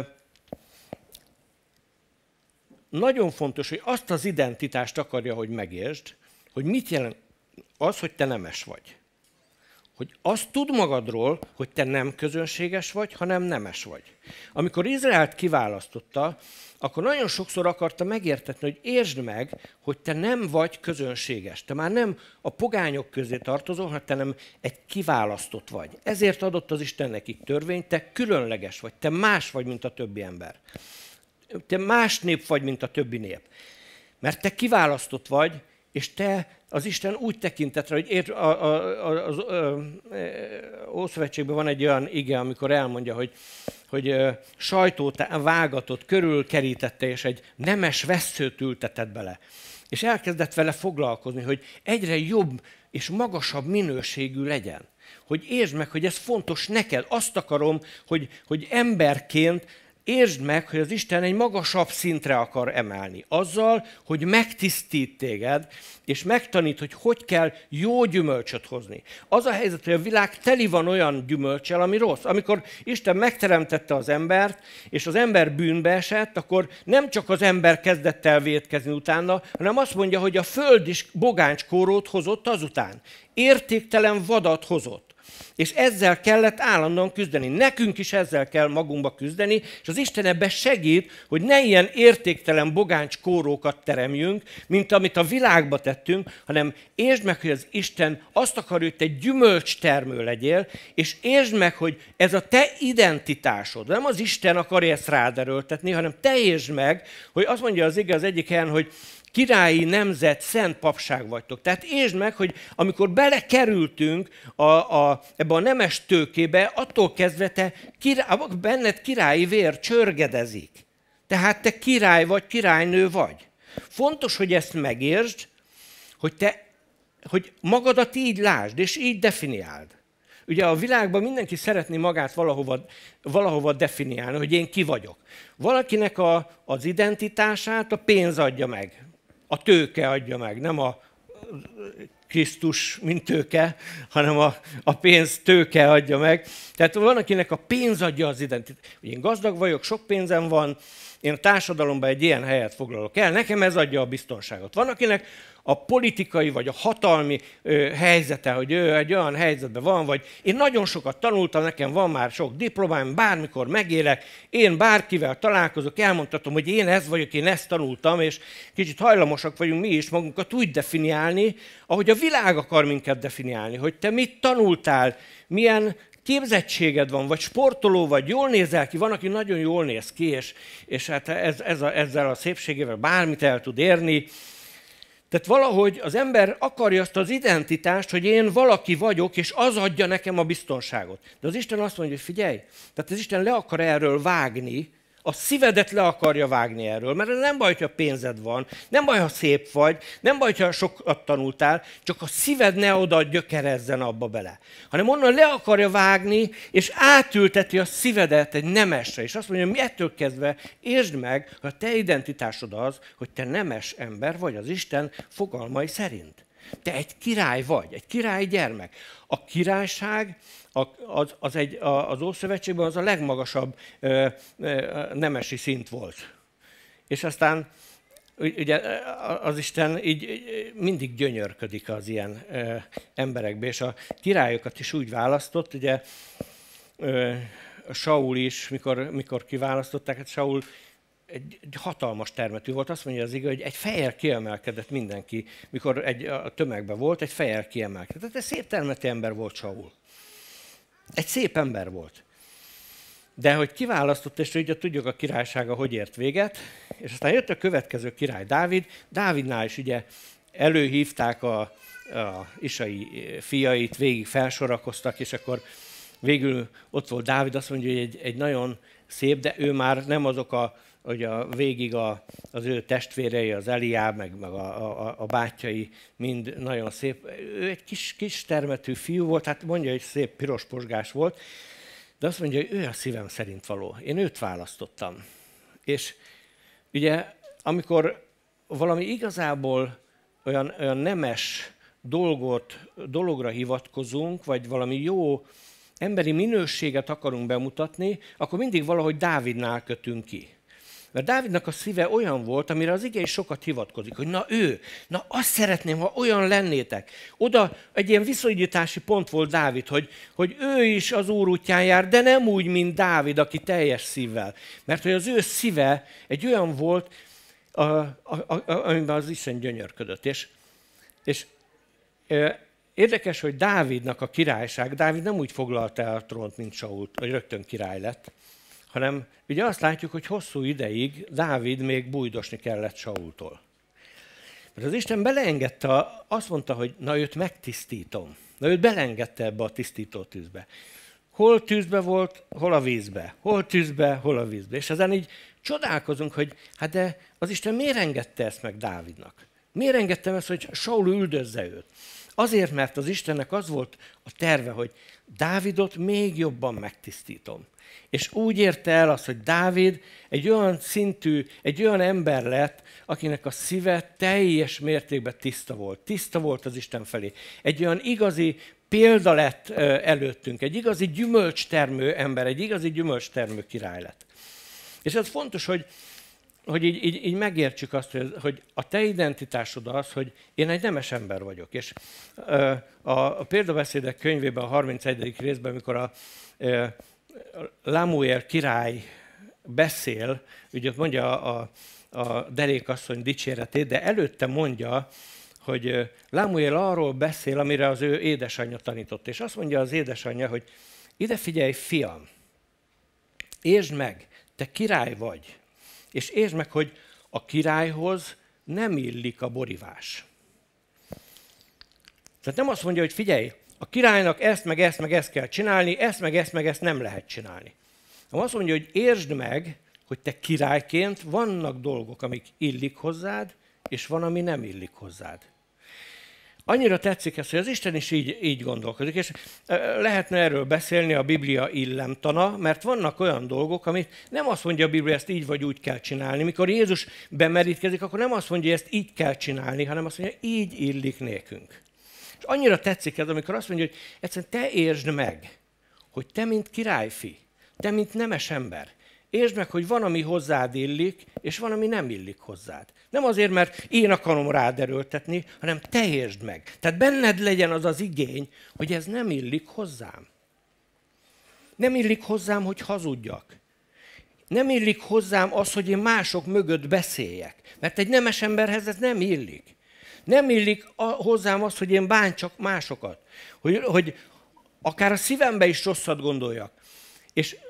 nagyon fontos, hogy azt az identitást akarja, hogy megértsd, hogy mit jelent az, hogy te nemes vagy. Hogy azt tud magadról, hogy te nem közönséges vagy, hanem nemes vagy. Amikor Izraelt kiválasztotta, akkor nagyon sokszor akarta megértetni, hogy értsd meg, hogy te nem vagy közönséges. Te már nem a pogányok közé tartozol, hanem te nem egy kiválasztott vagy. Ezért adott az Isten nekik törvényt, te különleges vagy, te más vagy, mint a többi ember. Te más nép vagy, mint a többi nép. Mert te kiválasztott vagy, és te az Isten úgy tekintett rá, hogy ért, a, a, a, az Ószövetségben van egy olyan ige, amikor elmondja, hogy, hogy sajtót vágatott, körülkerítette, és egy nemes vesszőt ültetett bele. És elkezdett vele foglalkozni, hogy egyre jobb és magasabb minőségű legyen. Hogy értsd meg, hogy ez fontos neked. Azt akarom, hogy, hogy emberként értsd meg, hogy az Isten egy magasabb szintre akar emelni. Azzal, hogy megtisztít téged, és megtanít, hogy hogy kell jó gyümölcsöt hozni. Az a helyzet, hogy a világ teli van olyan gyümölccsel, ami rossz. Amikor Isten megteremtette az embert, és az ember bűnbe esett, akkor nem csak az ember kezdett el vétkezni utána, hanem azt mondja, hogy a föld is bogáncskórót hozott azután. Értéktelen vadat hozott. És ezzel kellett állandóan küzdeni. Nekünk is ezzel kell magunkba küzdeni, és az Isten ebben segít, hogy ne ilyen értéktelen bogáncskórókat teremjünk, mint amit a világba tettünk, hanem értsd meg, hogy az Isten azt akarja, hogy te gyümölcstermő legyél, és értsd meg, hogy ez a te identitásod. Nem az Isten akarja ezt rád erőltetni, hanem te értsd meg, hogy azt mondja az ige az egyik helyen, hogy királyi nemzet, szent papság vagytok. Tehát értsd meg, hogy amikor belekerültünk a, a, ebbe a nemes tőkébe, attól kezdve te király, benned királyi vér csörgedezik. Tehát te király vagy, királynő vagy. Fontos, hogy ezt megértsd, hogy te hogy magadat így lásd, és így definiáld. Ugye a világban mindenki szeretné magát valahova, valahova definiálni, hogy én ki vagyok. Valakinek a, az identitását a pénz adja meg. A tőke adja meg, nem a Krisztus, mint tőke, hanem a, a pénz tőke adja meg. Tehát van, akinek a pénz adja az identitást. Én gazdag vagyok, sok pénzem van, én a társadalomban egy ilyen helyet foglalok el, nekem ez adja a biztonságot. Van, akinek a politikai vagy a hatalmi ö, helyzete, hogy ő egy olyan helyzetben van, vagy én nagyon sokat tanultam, nekem van már sok diplomám, bármikor megélek, én bárkivel találkozok, elmondhatom, hogy én ez vagyok, én ezt tanultam, és kicsit hajlamosak vagyunk mi is magunkat úgy definiálni, ahogy a világ akar minket definiálni, hogy te mit tanultál, milyen képzettséged van, vagy sportoló vagy, jól nézel ki, van, aki nagyon jól néz ki, és, és hát ez, ez a, ezzel a szépségével bármit el tud érni. Tehát valahogy az ember akarja azt az identitást, hogy én valaki vagyok, és az adja nekem a biztonságot. De az Isten azt mondja, hogy figyelj, tehát az Isten le akar erről vágni, a szívedet le akarja vágni erről, mert nem baj, ha pénzed van, nem baj, ha szép vagy, nem baj, ha sokat tanultál, csak a szíved ne oda gyökerezzen abba bele. Hanem onnan le akarja vágni, és átülteti a szívedet egy nemesre. És azt mondja, hogy ettől kezdve értsd meg, hogy a te identitásod az, hogy te nemes ember vagy az Isten fogalmai szerint. Te egy király vagy, egy király gyermek. A királyság az, az, egy, az Ószövetségben az a legmagasabb ö, ö, nemesi szint volt. És aztán ugye az Isten így mindig gyönyörködik az ilyen ö, emberekbe, és a királyokat is úgy választott, ugye ö, Saul is, mikor, mikor kiválasztották, hát Saul egy hatalmas termetű volt, azt mondja az ige, hogy egy fejjel kiemelkedett mindenki, mikor egy, a tömegben volt, egy fejjel kiemelkedett. Tehát egy szép termetű ember volt Saul. Egy szép ember volt. De hogy kiválasztott, és ugye tudjuk a királysága hogy ért véget, és aztán jött a következő király, Dávid. Dávidnál is ugye előhívták a, a isai fiait, végig felsorakoztak, és akkor végül ott volt Dávid, azt mondja, hogy egy, egy nagyon szép, de ő már nem azok a, hogy a végig a, az ő testvérei, az Eliáb, meg, meg a, a, a bátyai mind nagyon szép. Ő egy kis, kis termetű fiú volt, hát mondja, hogy szép piros posgás volt, de azt mondja, hogy ő a szívem szerint való. Én őt választottam. És ugye, amikor valami igazából olyan, olyan nemes dolgot, dologra hivatkozunk, vagy valami jó emberi minőséget akarunk bemutatni, akkor mindig valahogy Dávidnál kötünk ki. Mert Dávidnak a szíve olyan volt, amire az ige is sokat hivatkozik, hogy na ő, na azt szeretném, ha olyan lennétek. Oda egy ilyen viszonyítási pont volt Dávid, hogy, hogy ő is az Úr útján jár, de nem úgy, mint Dávid, aki teljes szívvel. Mert hogy az ő szíve egy olyan volt, a, a, a, amiben az Isten gyönyörködött. És, és e, érdekes, hogy Dávidnak a királyság, Dávid nem úgy foglalta el a trónt, mint Saul, hogy rögtön király lett, hanem ugye azt látjuk, hogy hosszú ideig Dávid még bújdosni kellett Saultól. Mert az Isten beleengedte, azt mondta, hogy na őt megtisztítom. Na őt beleengedte ebbe a tisztító tűzbe. Hol tűzbe volt, hol a vízbe. Hol tűzbe, hol a vízbe. És ezen így csodálkozunk, hogy hát de az Isten miért engedte ezt meg Dávidnak? Miért engedte ezt, hogy Saul üldözze őt? Azért, mert az Istennek az volt a terve, hogy Dávidot még jobban megtisztítom. És úgy érte el azt, hogy Dávid egy olyan szintű, egy olyan ember lett, akinek a szíve teljes mértékben tiszta volt. Tiszta volt az Isten felé. Egy olyan igazi példa lett előttünk, egy igazi gyümölcstermő ember, egy igazi gyümölcstermő király lett. És ez fontos, hogy, hogy így, így, így megértsük azt, hogy, hogy a te identitásod az, hogy én egy nemes ember vagyok. És a, a példabeszédek könyvében, a harmincegyedik részben, amikor a Lámuél király beszél, ugye ott mondja a, a derékasszony dicséretét, de előtte mondja, hogy Lámuél arról beszél, amire az ő édesanyja tanított. És azt mondja az édesanyja, hogy ide figyelj, fiam, értsd meg, te király vagy, és értsd meg, hogy a királyhoz nem illik a borivás. Tehát nem azt mondja, hogy figyelj, a királynak ezt, meg ezt, meg ezt kell csinálni, ezt, meg ezt, meg ezt nem lehet csinálni. Azt mondja, hogy értsd meg, hogy te királyként vannak dolgok, amik illik hozzád, és van, ami nem illik hozzád. Annyira tetszik ez, hogy az Isten is így, így gondolkodik, és lehetne erről beszélni a Biblia illemtana, mert vannak olyan dolgok, amit nem azt mondja a Biblia, ezt így vagy úgy kell csinálni. Mikor Jézus bemerítkezik, akkor nem azt mondja, hogy ezt így kell csinálni, hanem azt mondja, így illik nékünk. És annyira tetszik ez, amikor azt mondja, hogy egyszerűen te értsd meg, hogy te, mint királyfi, te, mint nemes ember, értsd meg, hogy van, ami hozzád illik, és van, ami nem illik hozzád. Nem azért, mert én akarom rád erőltetni, hanem te értsd meg. Tehát benned legyen az az igény, hogy ez nem illik hozzám. Nem illik hozzám, hogy hazudjak. Nem illik hozzám az, hogy én mások mögött beszéljek. Mert egy nemes emberhez ez nem illik. Nem illik a, hozzám az, hogy én bántsak másokat. Hogy, hogy akár a szívembe is rosszat gondoljak. És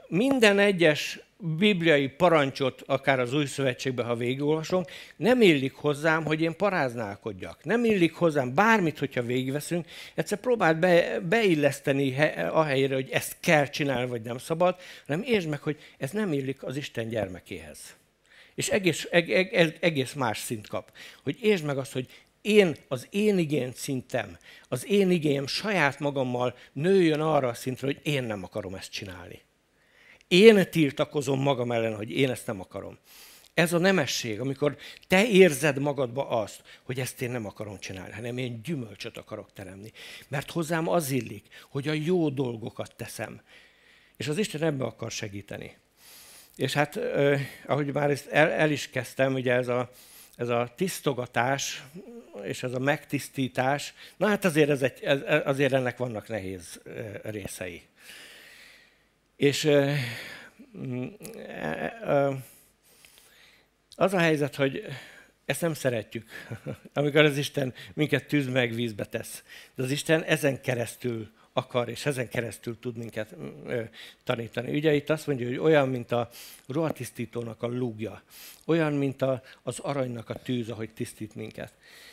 minden egyes bibliai parancsot, akár az Új Szövetségben, ha végigolvasunk, nem illik hozzám, hogy én paráználkodjak. Nem illik hozzám bármit, hogyha végigveszünk. Egyszer próbáld be, beilleszteni a helyére, hogy ezt kell csinálni, vagy nem szabad, hanem értsd meg, hogy ez nem illik az Isten gyermekéhez. És egész, egész más szint kap. Hogy értsd meg azt, hogy én, az én igény szintem, az én igényem saját magammal nőjön arra a szintre, hogy én nem akarom ezt csinálni. Én tiltakozom magam ellen, hogy én ezt nem akarom. Ez a nemesség, amikor te érzed magadba azt, hogy ezt én nem akarom csinálni, hanem én gyümölcsöt akarok teremni. Mert hozzám az illik, hogy a jó dolgokat teszem. És az Isten ebben akar segíteni. És hát, eh, ahogy már ezt el, el is kezdtem, ugye ez a, ez a tisztogatás, és ez a megtisztítás, na hát azért, ez egy, ez, azért ennek vannak nehéz eh, részei. És eh, eh, az a helyzet, hogy ezt nem szeretjük, amikor az Isten minket tűz meg vízbe tesz. De az Isten ezen keresztül akar, és ezen keresztül tud minket ö, tanítani. Ugye itt azt mondja, hogy olyan, mint a ruhatisztítónak a lúgja, olyan, mint a, az aranynak a tűz, ahogy tisztít minket.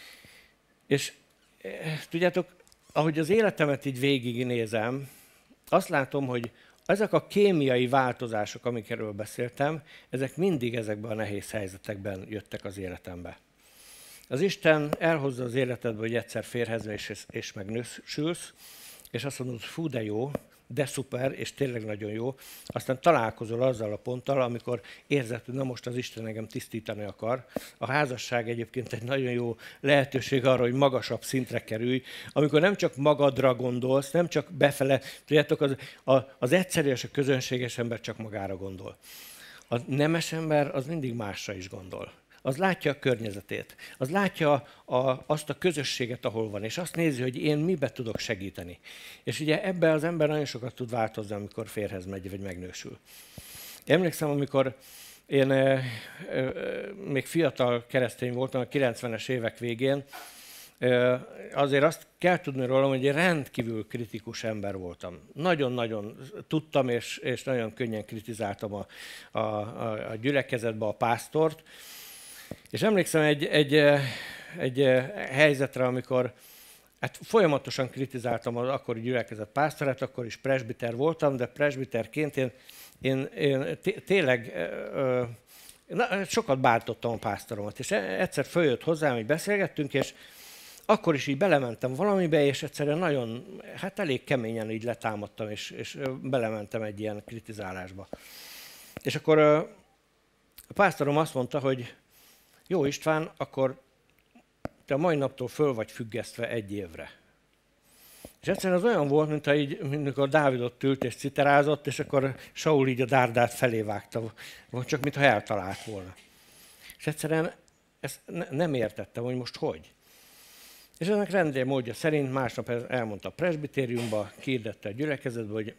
És e, tudjátok, ahogy az életemet így végignézem, azt látom, hogy ezek a kémiai változások, amikről beszéltem, ezek mindig ezekben a nehéz helyzetekben jöttek az életembe. Az Isten elhozza az életedbe, hogy egyszer férhez és, és megnősülsz, és azt mondod, fú, de jó, de szuper, és tényleg nagyon jó. Aztán találkozol azzal a ponttal, amikor érzed, hogy na most az Isten engem tisztítani akar. A házasság egyébként egy nagyon jó lehetőség arra, hogy magasabb szintre kerülj, amikor nem csak magadra gondolsz, nem csak befele, tudjátok, az, az egyszerű és a közönséges ember csak magára gondol. A nemes ember az mindig másra is gondol. Az látja a környezetét, az látja a, azt a közösséget, ahol van, és azt nézi, hogy én mibe tudok segíteni. És ugye ebben az ember nagyon sokat tud változni, amikor férhez megy, vagy megnősül. Emlékszem, amikor én e, e, még fiatal keresztény voltam, a kilencvenes évek végén, e, azért azt kell tudni rólam, hogy én rendkívül kritikus ember voltam. Nagyon-nagyon tudtam, és, és nagyon könnyen kritizáltam a, a, a, a gyülekezetbe a pásztort. És emlékszem egy, egy, egy helyzetre, amikor hát folyamatosan kritizáltam az akkori gyülekezet pásztorát, akkor is presbiter voltam, de presbiterként én, én, én tényleg na, sokat bántottam a pásztoromat. És egyszer följött hozzám, hogy beszélgettünk, és akkor is így belementem valamibe, és egyszerűen nagyon, hát elég keményen így letámadtam, és, és belementem egy ilyen kritizálásba. És akkor a pásztorom azt mondta, hogy jó István, akkor te a mai naptól föl vagy függesztve egy évre. És egyszerűen az olyan volt, mint így, amikor Dávid ott ült és citerázott, és akkor Saul így a dárdát felé vágta, vagy csak mintha eltalált volna. És egyszerűen ezt nem értettem, hogy most hogy. És ennek rendje módja szerint másnap elmondta a presbitériumba, kiirdette a gyülekezetbe, hogy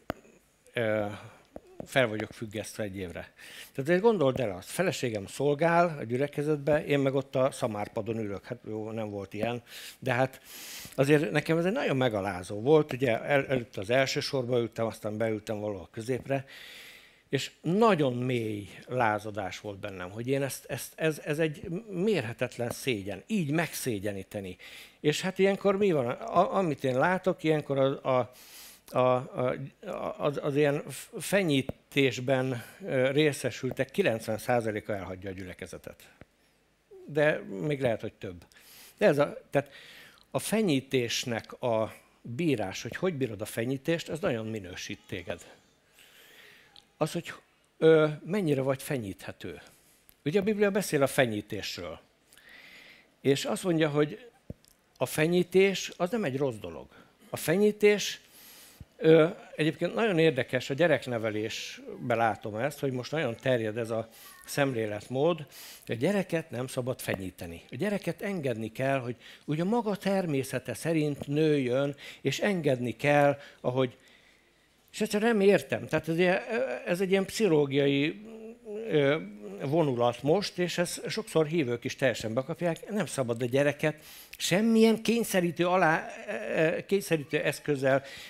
fel vagyok függesztve egy évre. Tehát gondold el azt, feleségem szolgál a gyülekezetbe, én meg ott a szamárpadon ülök. Hát jó, nem volt ilyen, de hát azért nekem ez egy nagyon megalázó volt. Ugye el, előtt az első sorba ültem, aztán beültem valahol középre, és nagyon mély lázadás volt bennem, hogy én ezt, ezt, ez, ez egy mérhetetlen szégyen, így megszégyeníteni. És hát ilyenkor mi van? A, amit én látok, ilyenkor a, a A, a, az, az ilyen fenyítésben részesültek kilencven százaléka elhagyja a gyülekezetet. De még lehet, hogy több. De ez a, tehát a fenyítésnek a bírás, hogy hogy bírod a fenyítést, az nagyon minősít téged. Az, hogy ö, mennyire vagy fenyíthető. Ugye a Biblia beszél a fenyítésről. És azt mondja, hogy a fenyítés az nem egy rossz dolog. A fenyítés Ö, egyébként nagyon érdekes, a gyereknevelésben látom ezt, hogy most nagyon terjed ez a szemléletmód, hogy a gyereket nem szabad fenyíteni. A gyereket engedni kell, hogy ugye maga természete szerint nőjön, és engedni kell, ahogy... És egyszerűen nem értem. Tehát ez, ez egy ilyen pszichológiai vonulat most, és ezt sokszor hívők is teljesen bekapják, nem szabad a gyereket semmilyen kényszerítő, alá, kényszerítő eszközzel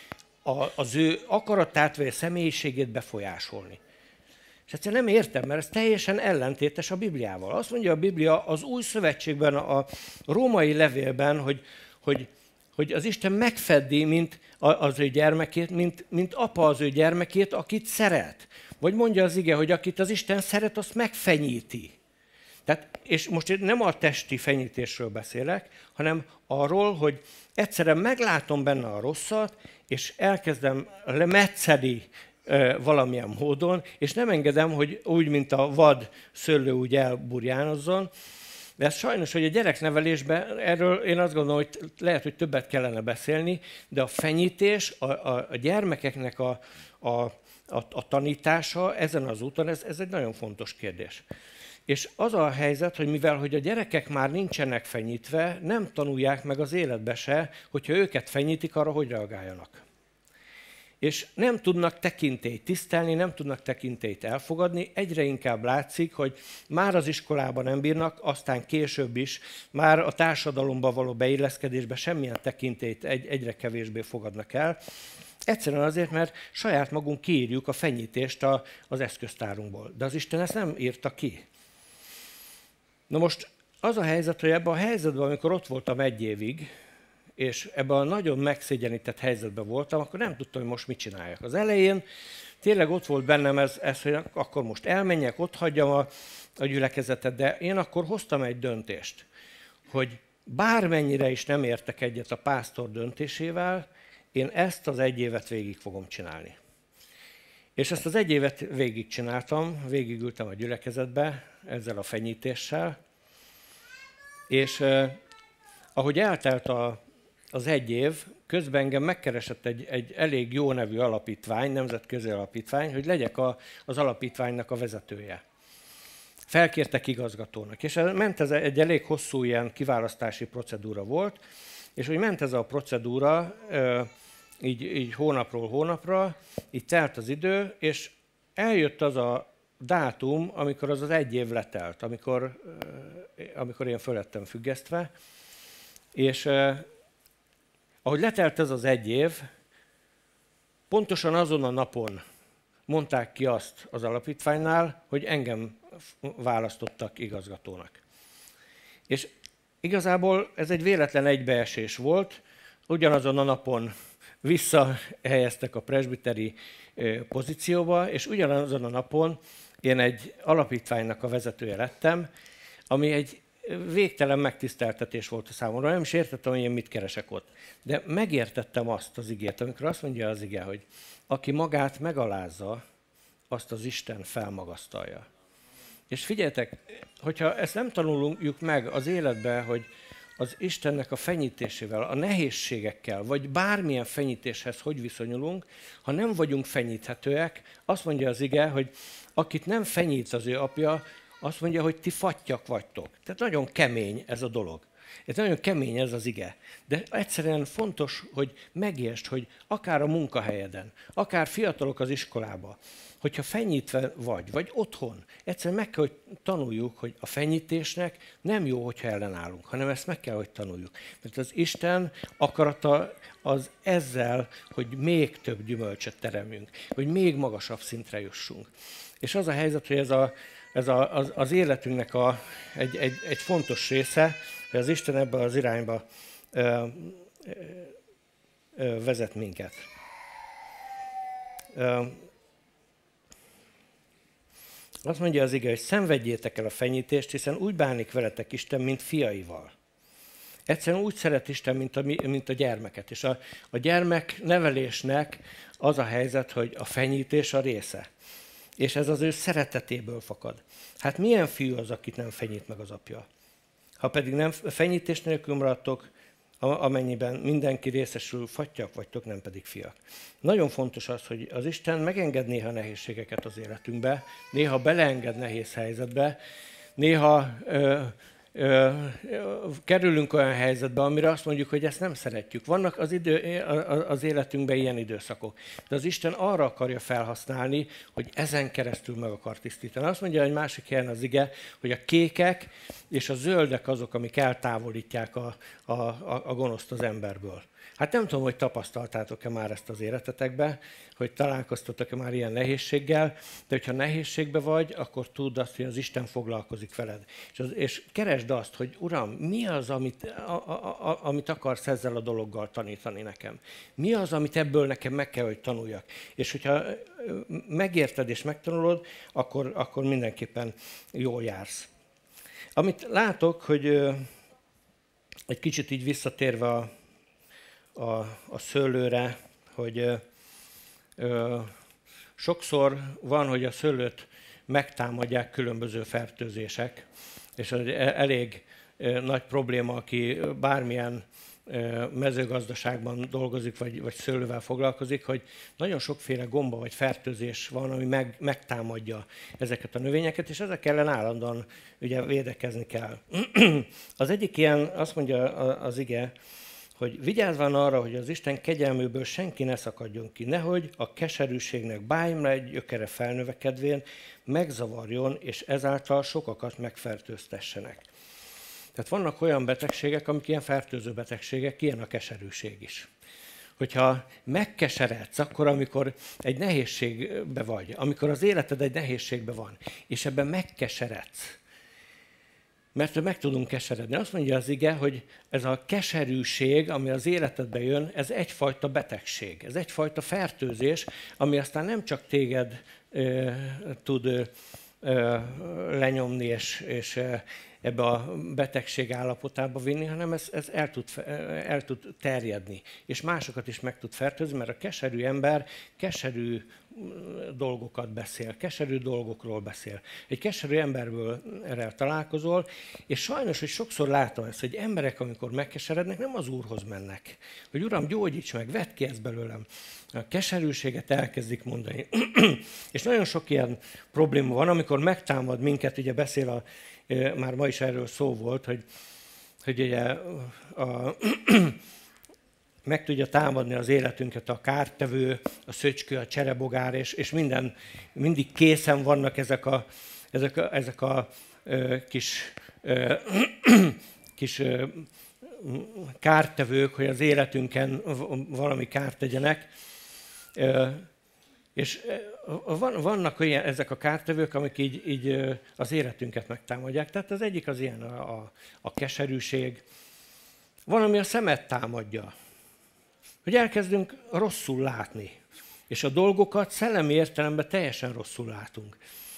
a, az ő akaratát vagy a személyiségét befolyásolni. És egyszerűen nem értem, mert ez teljesen ellentétes a Bibliával. Azt mondja a Biblia az Új Szövetségben, a római levélben, hogy, hogy, hogy az Isten megfeddi mint az ő gyermekét, mint, mint apa az ő gyermekét, akit szeret. Vagy mondja az ige, hogy akit az Isten szeret, azt megfenyíti. Tehát, és most nem a testi fenyítésről beszélek, hanem arról, hogy egyszerűen meglátom benne a rosszat, és elkezdem lemetszeni valamilyen módon, és nem engedem, hogy úgy, mint a vad szőlő úgy elburjánozzon. De ez sajnos, hogy a gyereknevelésben erről én azt gondolom, hogy lehet, hogy többet kellene beszélni, de a fenyítés, a, a, a gyermekeknek a, a, a, a tanítása ezen az úton, ez, ez egy nagyon fontos kérdés. És az a helyzet, hogy mivel hogy a gyerekek már nincsenek fenyítve, nem tanulják meg az életbe se, hogyha őket fenyítik, arra hogy reagáljanak. És nem tudnak tekintélyt tisztelni, nem tudnak tekintélyt elfogadni, egyre inkább látszik, hogy már az iskolában nem bírnak, aztán később is, már a társadalomba való beilleszkedésbe semmilyen tekintélyt egy, egyre kevésbé fogadnak el. Egyszerűen azért, mert saját magunk kiírjuk a fenyítést a, az eszköztárunkból. De az Isten ezt nem írta ki. Na most az a helyzet, hogy ebben a helyzetben, amikor ott voltam egy évig, és ebben a nagyon megszégyenített helyzetben voltam, akkor nem tudtam, hogy most mit csináljak. Az elején tényleg ott volt bennem ez, ez hogy akkor most elmenjek, ott hagyjam a, a gyülekezetet, de én akkor hoztam egy döntést, hogy bármennyire is nem értek egyet a pásztor döntésével, én ezt az egy évet végig fogom csinálni. És ezt az egy évet végig csináltam, végigültem a gyülekezetbe ezzel a fenyítéssel, és eh, ahogy eltelt a az egy év, közben engem megkeresett egy, egy elég jó nevű alapítvány, nemzetközi alapítvány, hogy legyek a, az alapítványnak a vezetője. Felkértek igazgatónak, és ment ez egy elég hosszú ilyen kiválasztási procedúra volt, és hogy ment ez a procedúra, így, így hónapról hónapra, így telt az idő, és eljött az a dátum, amikor az az egy év letelt, amikor, amikor én föl lettem függesztve, és ahogy letelt ez az egy év, pontosan azon a napon mondták ki azt az alapítványnál, hogy engem választottak igazgatónak. És igazából ez egy véletlen egybeesés volt, ugyanazon a napon visszahelyeztek a presbiteri pozícióba, és ugyanazon a napon én egy alapítványnak a vezetője lettem, ami egy végtelen megtiszteltetés volt a számomra. Nem is értettem, hogy én mit keresek ott. De megértettem azt az igét, amikor azt mondja az ige, hogy aki magát megalázza, azt az Isten felmagasztalja. És figyeljetek, hogyha ezt nem tanuljuk meg az életben, hogy az Istennek a fenyítésével, a nehézségekkel, vagy bármilyen fenyítéshez hogy viszonyulunk, ha nem vagyunk fenyíthetőek, azt mondja az ige, hogy akit nem fenyít az ő apja, azt mondja, hogy ti fattyak vagytok. Tehát nagyon kemény ez a dolog. Ez nagyon kemény ez az ige. De egyszerűen fontos, hogy megértsd, hogy akár a munkahelyeden, akár fiatalok az iskolába, hogyha fenyítve vagy, vagy otthon, egyszerűen meg kell, hogy tanuljuk, hogy a fenyítésnek nem jó, hogyha ellenállunk, hanem ezt meg kell, hogy tanuljuk. Mert az Isten akarata az ezzel, hogy még több gyümölcsöt teremjünk, hogy még magasabb szintre jussunk. És az a helyzet, hogy ez, a, ez a, az, az életünknek a, egy, egy, egy fontos része, hogy az Isten ebben az irányba ö, ö, vezet minket. Ö, Azt mondja az ige, hogy szenvedjétek el a fenyítést, hiszen úgy bánik veletek Isten, mint fiaival. Egyszerűen úgy szeret Isten, mint a, mint a gyermeket. És a, a gyermek nevelésnek az a helyzet, hogy a fenyítés a része. És ez az ő szeretetéből fakad. Hát milyen fiú az, akit nem fenyít meg az apja? Ha pedig nem fenyítés nélkül maradtok, amennyiben mindenki részesül, fattyak vagytok, nem pedig fiak. Nagyon fontos az, hogy az Isten megenged néha nehézségeket az életünkbe, néha beleenged nehéz helyzetbe, néha ö, ö, ö, kerülünk olyan helyzetbe, amire azt mondjuk, hogy ezt nem szeretjük. Vannak az, idő, az életünkben ilyen időszakok, de az Isten arra akarja felhasználni, hogy ezen keresztül meg akar tisztítani. Azt mondja egy másik helyen az ige, hogy a kékek és a zöldek azok, amik eltávolítják a, a, a gonoszt az emberből. Hát nem tudom, hogy tapasztaltátok-e már ezt az életetekbe, hogy találkoztatok-e már ilyen nehézséggel, de hogyha nehézségbe vagy, akkor tudd azt, hogy az Isten foglalkozik veled. És, az, és keresd azt, hogy Uram, mi az, amit, a, a, a, amit akarsz ezzel a dologgal tanítani nekem? Mi az, amit ebből nekem meg kell, hogy tanuljak? És hogyha megérted és megtanulod, akkor, akkor mindenképpen jól jársz. Amit látok, hogy egy kicsit így visszatérve a A, a szőlőre, hogy ö, ö, sokszor van, hogy a szőlőt megtámadják különböző fertőzések, és az elég ö, nagy probléma, aki bármilyen ö, mezőgazdaságban dolgozik, vagy, vagy szőlővel foglalkozik, hogy nagyon sokféle gomba vagy fertőzés van, ami meg, megtámadja ezeket a növényeket, és ezek ellen állandóan ugye védekezni kell. Az egyik ilyen, azt mondja az ige, hogy vigyázzvan arra, hogy az Isten kegyelméből senki ne szakadjon ki, nehogy a keserűségnek bármely egy gyökere felnövekedvén megzavarjon, és ezáltal sokakat megfertőztessenek. Tehát vannak olyan betegségek, amik ilyen fertőző betegségek, ilyen a keserűség is. Hogyha megkeseredsz, akkor amikor egy nehézségbe vagy, amikor az életed egy nehézségbe van, és ebben megkeseredsz, mert meg tudunk keseredni. Azt mondja az ige, hogy ez a keserűség, ami az életedbe jön, ez egyfajta betegség, ez egyfajta fertőzés, ami aztán nem csak téged ö, tud ö, ö, lenyomni és, és ebbe a betegség állapotába vinni, hanem ez, ez el, tud, el tud terjedni, és másokat is meg tud fertőzni, mert a keserű ember keserű dolgokat beszél, keserű dolgokról beszél. Egy keserű emberből erre találkozol, és sajnos, hogy sokszor látom ezt, hogy emberek, amikor megkeserednek, nem az Úrhoz mennek. Hogy Uram, gyógyíts meg, vedd ki ezt belőlem. A keserűséget elkezdik mondani. És nagyon sok ilyen probléma van, amikor megtámad minket, ugye beszél a már ma is erről szó volt, hogy, hogy ugye a, meg tudja támadni az életünket a kártevő, a szöcskő, a cserebogár, és, és minden, mindig készen vannak ezek a, ezek a, ezek a ö, kis, ö, kis ö, kártevők, hogy az életünken valami kárt tegyenek. Ö, És vannak olyan, ezek a kártevők, amik így, így az életünket megtámadják. Tehát az egyik az ilyen a, a, a keserűség. Van, ami a szemet támadja. Hogy elkezdünk rosszul látni. És a dolgokat szellemi értelemben teljesen rosszul látunk.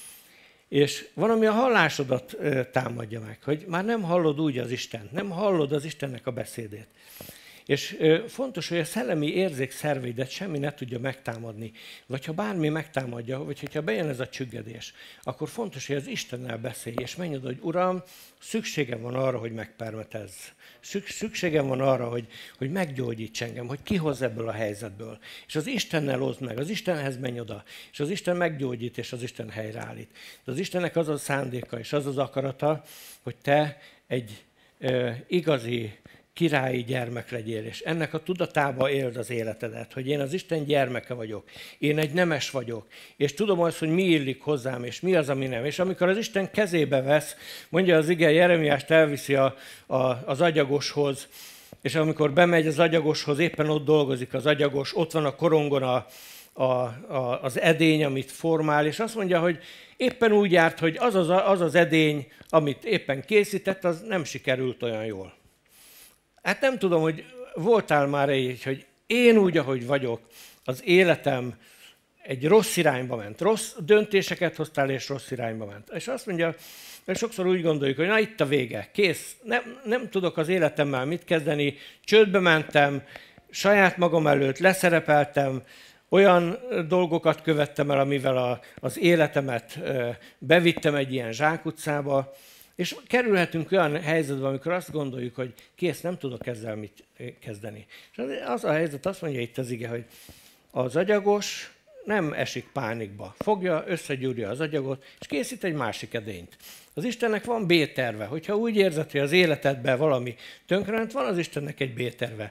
És van, ami a hallásodat támadja meg. Hogy már nem hallod úgy az Istent. Nem hallod az Istennek a beszédét. És fontos, hogy a szellemi érzékszerveidet semmi ne tudja megtámadni. Vagy ha bármi megtámadja, vagy hogyha bejön ez a csüggedés, akkor fontos, hogy az Istennel beszélj, és menj oda, hogy Uram, szükségem van arra, hogy megpermetezz. Szükségem van arra, hogy, hogy meggyógyíts engem, hogy kihozz ebből a helyzetből. És az Istennel oszd meg, az Istenhez menj oda, és az Isten meggyógyít, és az Isten helyreállít. De az Istennek az a szándéka, és az az akarata, hogy te egy ö, igazi, királyi gyermek legyél, és ennek a tudatába éld az életedet, hogy én az Isten gyermeke vagyok, én egy nemes vagyok, és tudom azt, hogy mi illik hozzám, és mi az, ami nem. És amikor az Isten kezébe vesz, mondja az ige, Jeremiást elviszi a, a, az agyagoshoz, és amikor bemegy az agyagoshoz, éppen ott dolgozik az agyagos, ott van a korongon a, a, a, az edény, amit formál, és azt mondja, hogy éppen úgy járt, hogy az az, az az edény, amit éppen készített, az nem sikerült olyan jól. Hát nem tudom, hogy voltál már így, hogy én úgy, ahogy vagyok, az életem egy rossz irányba ment. Rossz döntéseket hoztál, és rossz irányba ment. És azt mondja, hogy sokszor úgy gondoljuk, hogy na itt a vége, kész, nem, nem tudok az életemmel mit kezdeni, csődbe mentem, saját magam előtt leszerepeltem, olyan dolgokat követtem el, amivel a, az életemet bevittem egy ilyen zsákutcába, és kerülhetünk olyan helyzetbe, amikor azt gondoljuk, hogy kész, nem tudok ezzel mit kezdeni. És az a helyzet, azt mondja itt az ige, hogy az agyagos nem esik pánikba. Fogja, összegyúrja az agyagot, és készít egy másik edényt. Az Istennek van B-terve. Hogyha úgy érzed, hogy az életedben valami tönkrement, van az Istennek egy B-terve.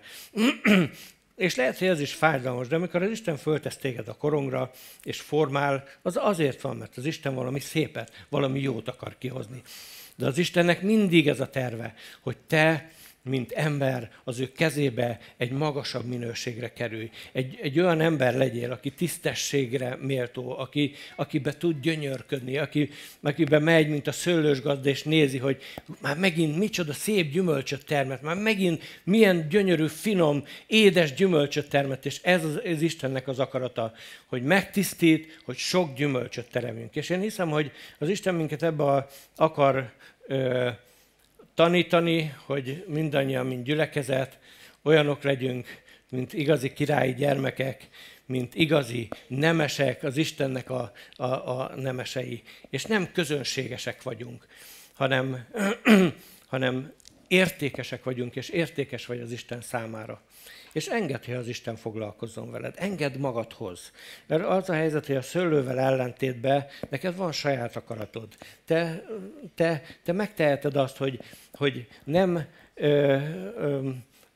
És lehet, hogy ez is fájdalmas, de amikor az Isten föltesz téged a korongra, és formál, az azért van, mert az Isten valami szépet, valami jót akar kihozni. De az Istennek mindig ez a terve, hogy te mint ember, az ő kezébe egy magasabb minőségre kerülj. Egy, egy olyan ember legyél, aki tisztességre méltó, aki, akibe tud gyönyörködni, aki, akibe megy, mint a szőlősgazda, és nézi, hogy már megint micsoda szép gyümölcsöt termet, már megint milyen gyönyörű, finom, édes gyümölcsöt termet, és ez az, ez Istennek az akarata, hogy megtisztít, hogy sok gyümölcsöt teremünk. És én hiszem, hogy az Isten minket ebbe akar ö, tanítani, hogy mindannyian, mint gyülekezet, olyanok legyünk, mint igazi királyi gyermekek, mint igazi nemesek, az Istennek a, a, a nemesei. És nem közönségesek vagyunk, hanem, hanem értékesek vagyunk, és értékes vagy az Isten számára. És engedd, hogy az Isten foglalkozzon veled. Engedd magadhoz. Mert az a helyzet, hogy a szőlővel ellentétben neked van saját akaratod. Te, te, te megteheted azt, hogy, hogy nem ö, ö,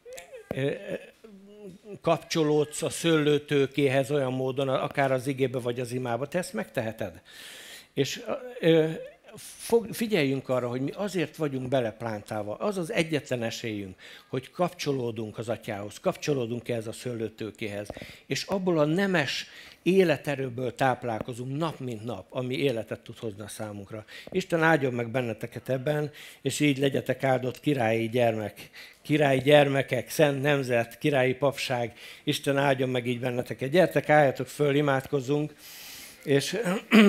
ö, kapcsolódsz a szőlőtőkéhez olyan módon, akár az igébe vagy az imába. Te ezt megteheted. És ö, Fog, figyeljünk arra, hogy mi azért vagyunk beleplántálva. Az az egyetlen esélyünk, hogy kapcsolódunk az Atyához, kapcsolódunk ehhez a szőlőtőkéhez, és abból a nemes életerőből táplálkozunk nap mint nap, ami életet tud hozni a számunkra. Isten áldjon meg benneteket ebben, és így legyetek áldott királyi gyermek, királyi gyermekek, szent nemzet, királyi papság. Isten áldjon meg így benneteket. Gyertek, álljatok föl, imádkozzunk, és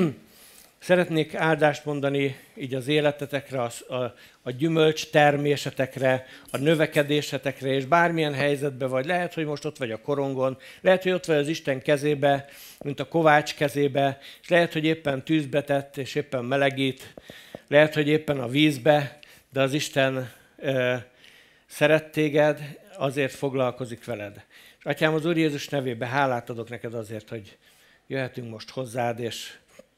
szeretnék áldást mondani így az életetekre, a, a, a gyümölcs termésetekre, a növekedésetekre, és bármilyen helyzetben vagy. Lehet, hogy most ott vagy a korongon, lehet, hogy ott vagy az Isten kezébe, mint a kovács kezébe, és lehet, hogy éppen tűzbe tett, és éppen melegít, lehet, hogy éppen a vízbe, de az Isten e, szeret téged, azért foglalkozik veled. És Atyám, az Úr Jézus nevében hálát adok neked azért, hogy jöhetünk most hozzád, és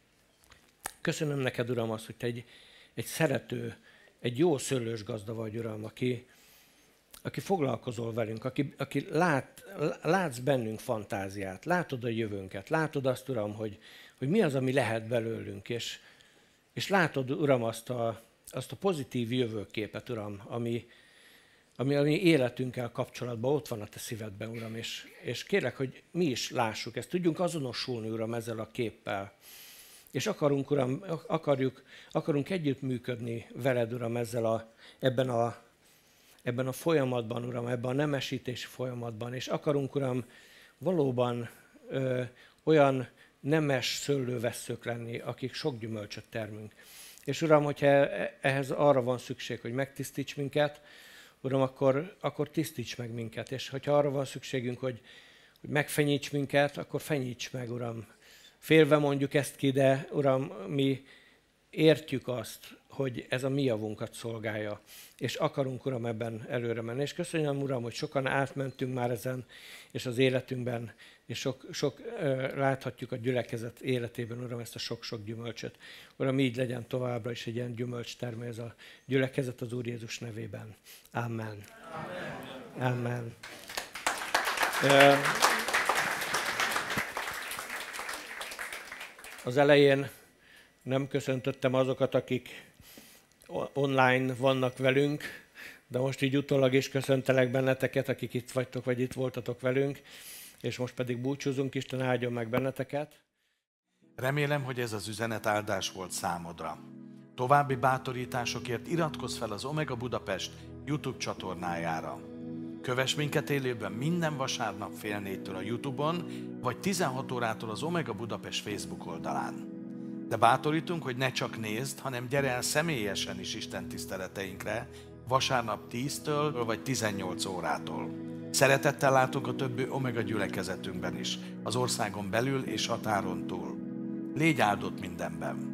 köszönöm neked, Uram, azt, hogy te egy, egy szerető, egy jó szőlős gazda vagy, Uram, aki, aki foglalkozol velünk, aki, aki lát, látsz bennünk fantáziát, látod a jövőnket, látod azt, Uram, hogy, hogy mi az, ami lehet belőlünk, és, és látod, Uram, azt a, azt a pozitív jövőképet, Uram, ami, ami a mi életünkkel kapcsolatban ott van a te szívedben, Uram, és, és kérlek, hogy mi is lássuk ezt, tudjunk azonosulni, Uram, ezzel a képpel. És akarunk, Uram, akarjuk, akarunk együttműködni veled, Uram, ezzel a, ebben, a, ebben a folyamatban, Uram, ebben a nemesítési folyamatban. És akarunk, Uram, valóban ö, olyan nemes szőlővesszők lenni, akik sok gyümölcsöt termünk. És Uram, hogyha ehhez arra van szükség, hogy megtisztíts minket, Uram, akkor, akkor tisztíts meg minket. És hogyha arra van szükségünk, hogy, hogy megfenyíts minket, akkor fenyíts meg, Uram. Félve mondjuk ezt ki, de Uram, mi értjük azt, hogy ez a mi javunkat szolgálja, és akarunk, Uram, ebben előre menni. És köszönöm, Uram, hogy sokan átmentünk már ezen, és az életünkben, és sok, sok uh, láthatjuk a gyülekezet életében, Uram, ezt a sok-sok gyümölcsöt. Uram, így legyen továbbra is egy ilyen gyümölcs termő ez a gyülekezet az Úr Jézus nevében. Amen. Amen. Amen. Uh, Az elején nem köszöntöttem azokat, akik online vannak velünk, de most így utólag is köszöntelek benneteket, akik itt vagytok, vagy itt voltatok velünk, és most pedig búcsúzunk, Isten áldjon meg benneteket. Remélem, hogy ez az üzenet áldás volt számodra. További bátorításokért iratkozz fel az Omega Budapest YouTube csatornájára. Kövess minket élőben minden vasárnap fél négytől a YouTube-on, vagy tizenhat órától az Omega Budapest Facebook oldalán. De bátorítunk, hogy ne csak nézd, hanem gyere el személyesen is Isten tiszteleteinkre, vasárnap tíztől vagy tizennyolc órától. Szeretettel látunk a többi Omega gyülekezetünkben is, az országon belül és határon túl. Légy áldott mindenben!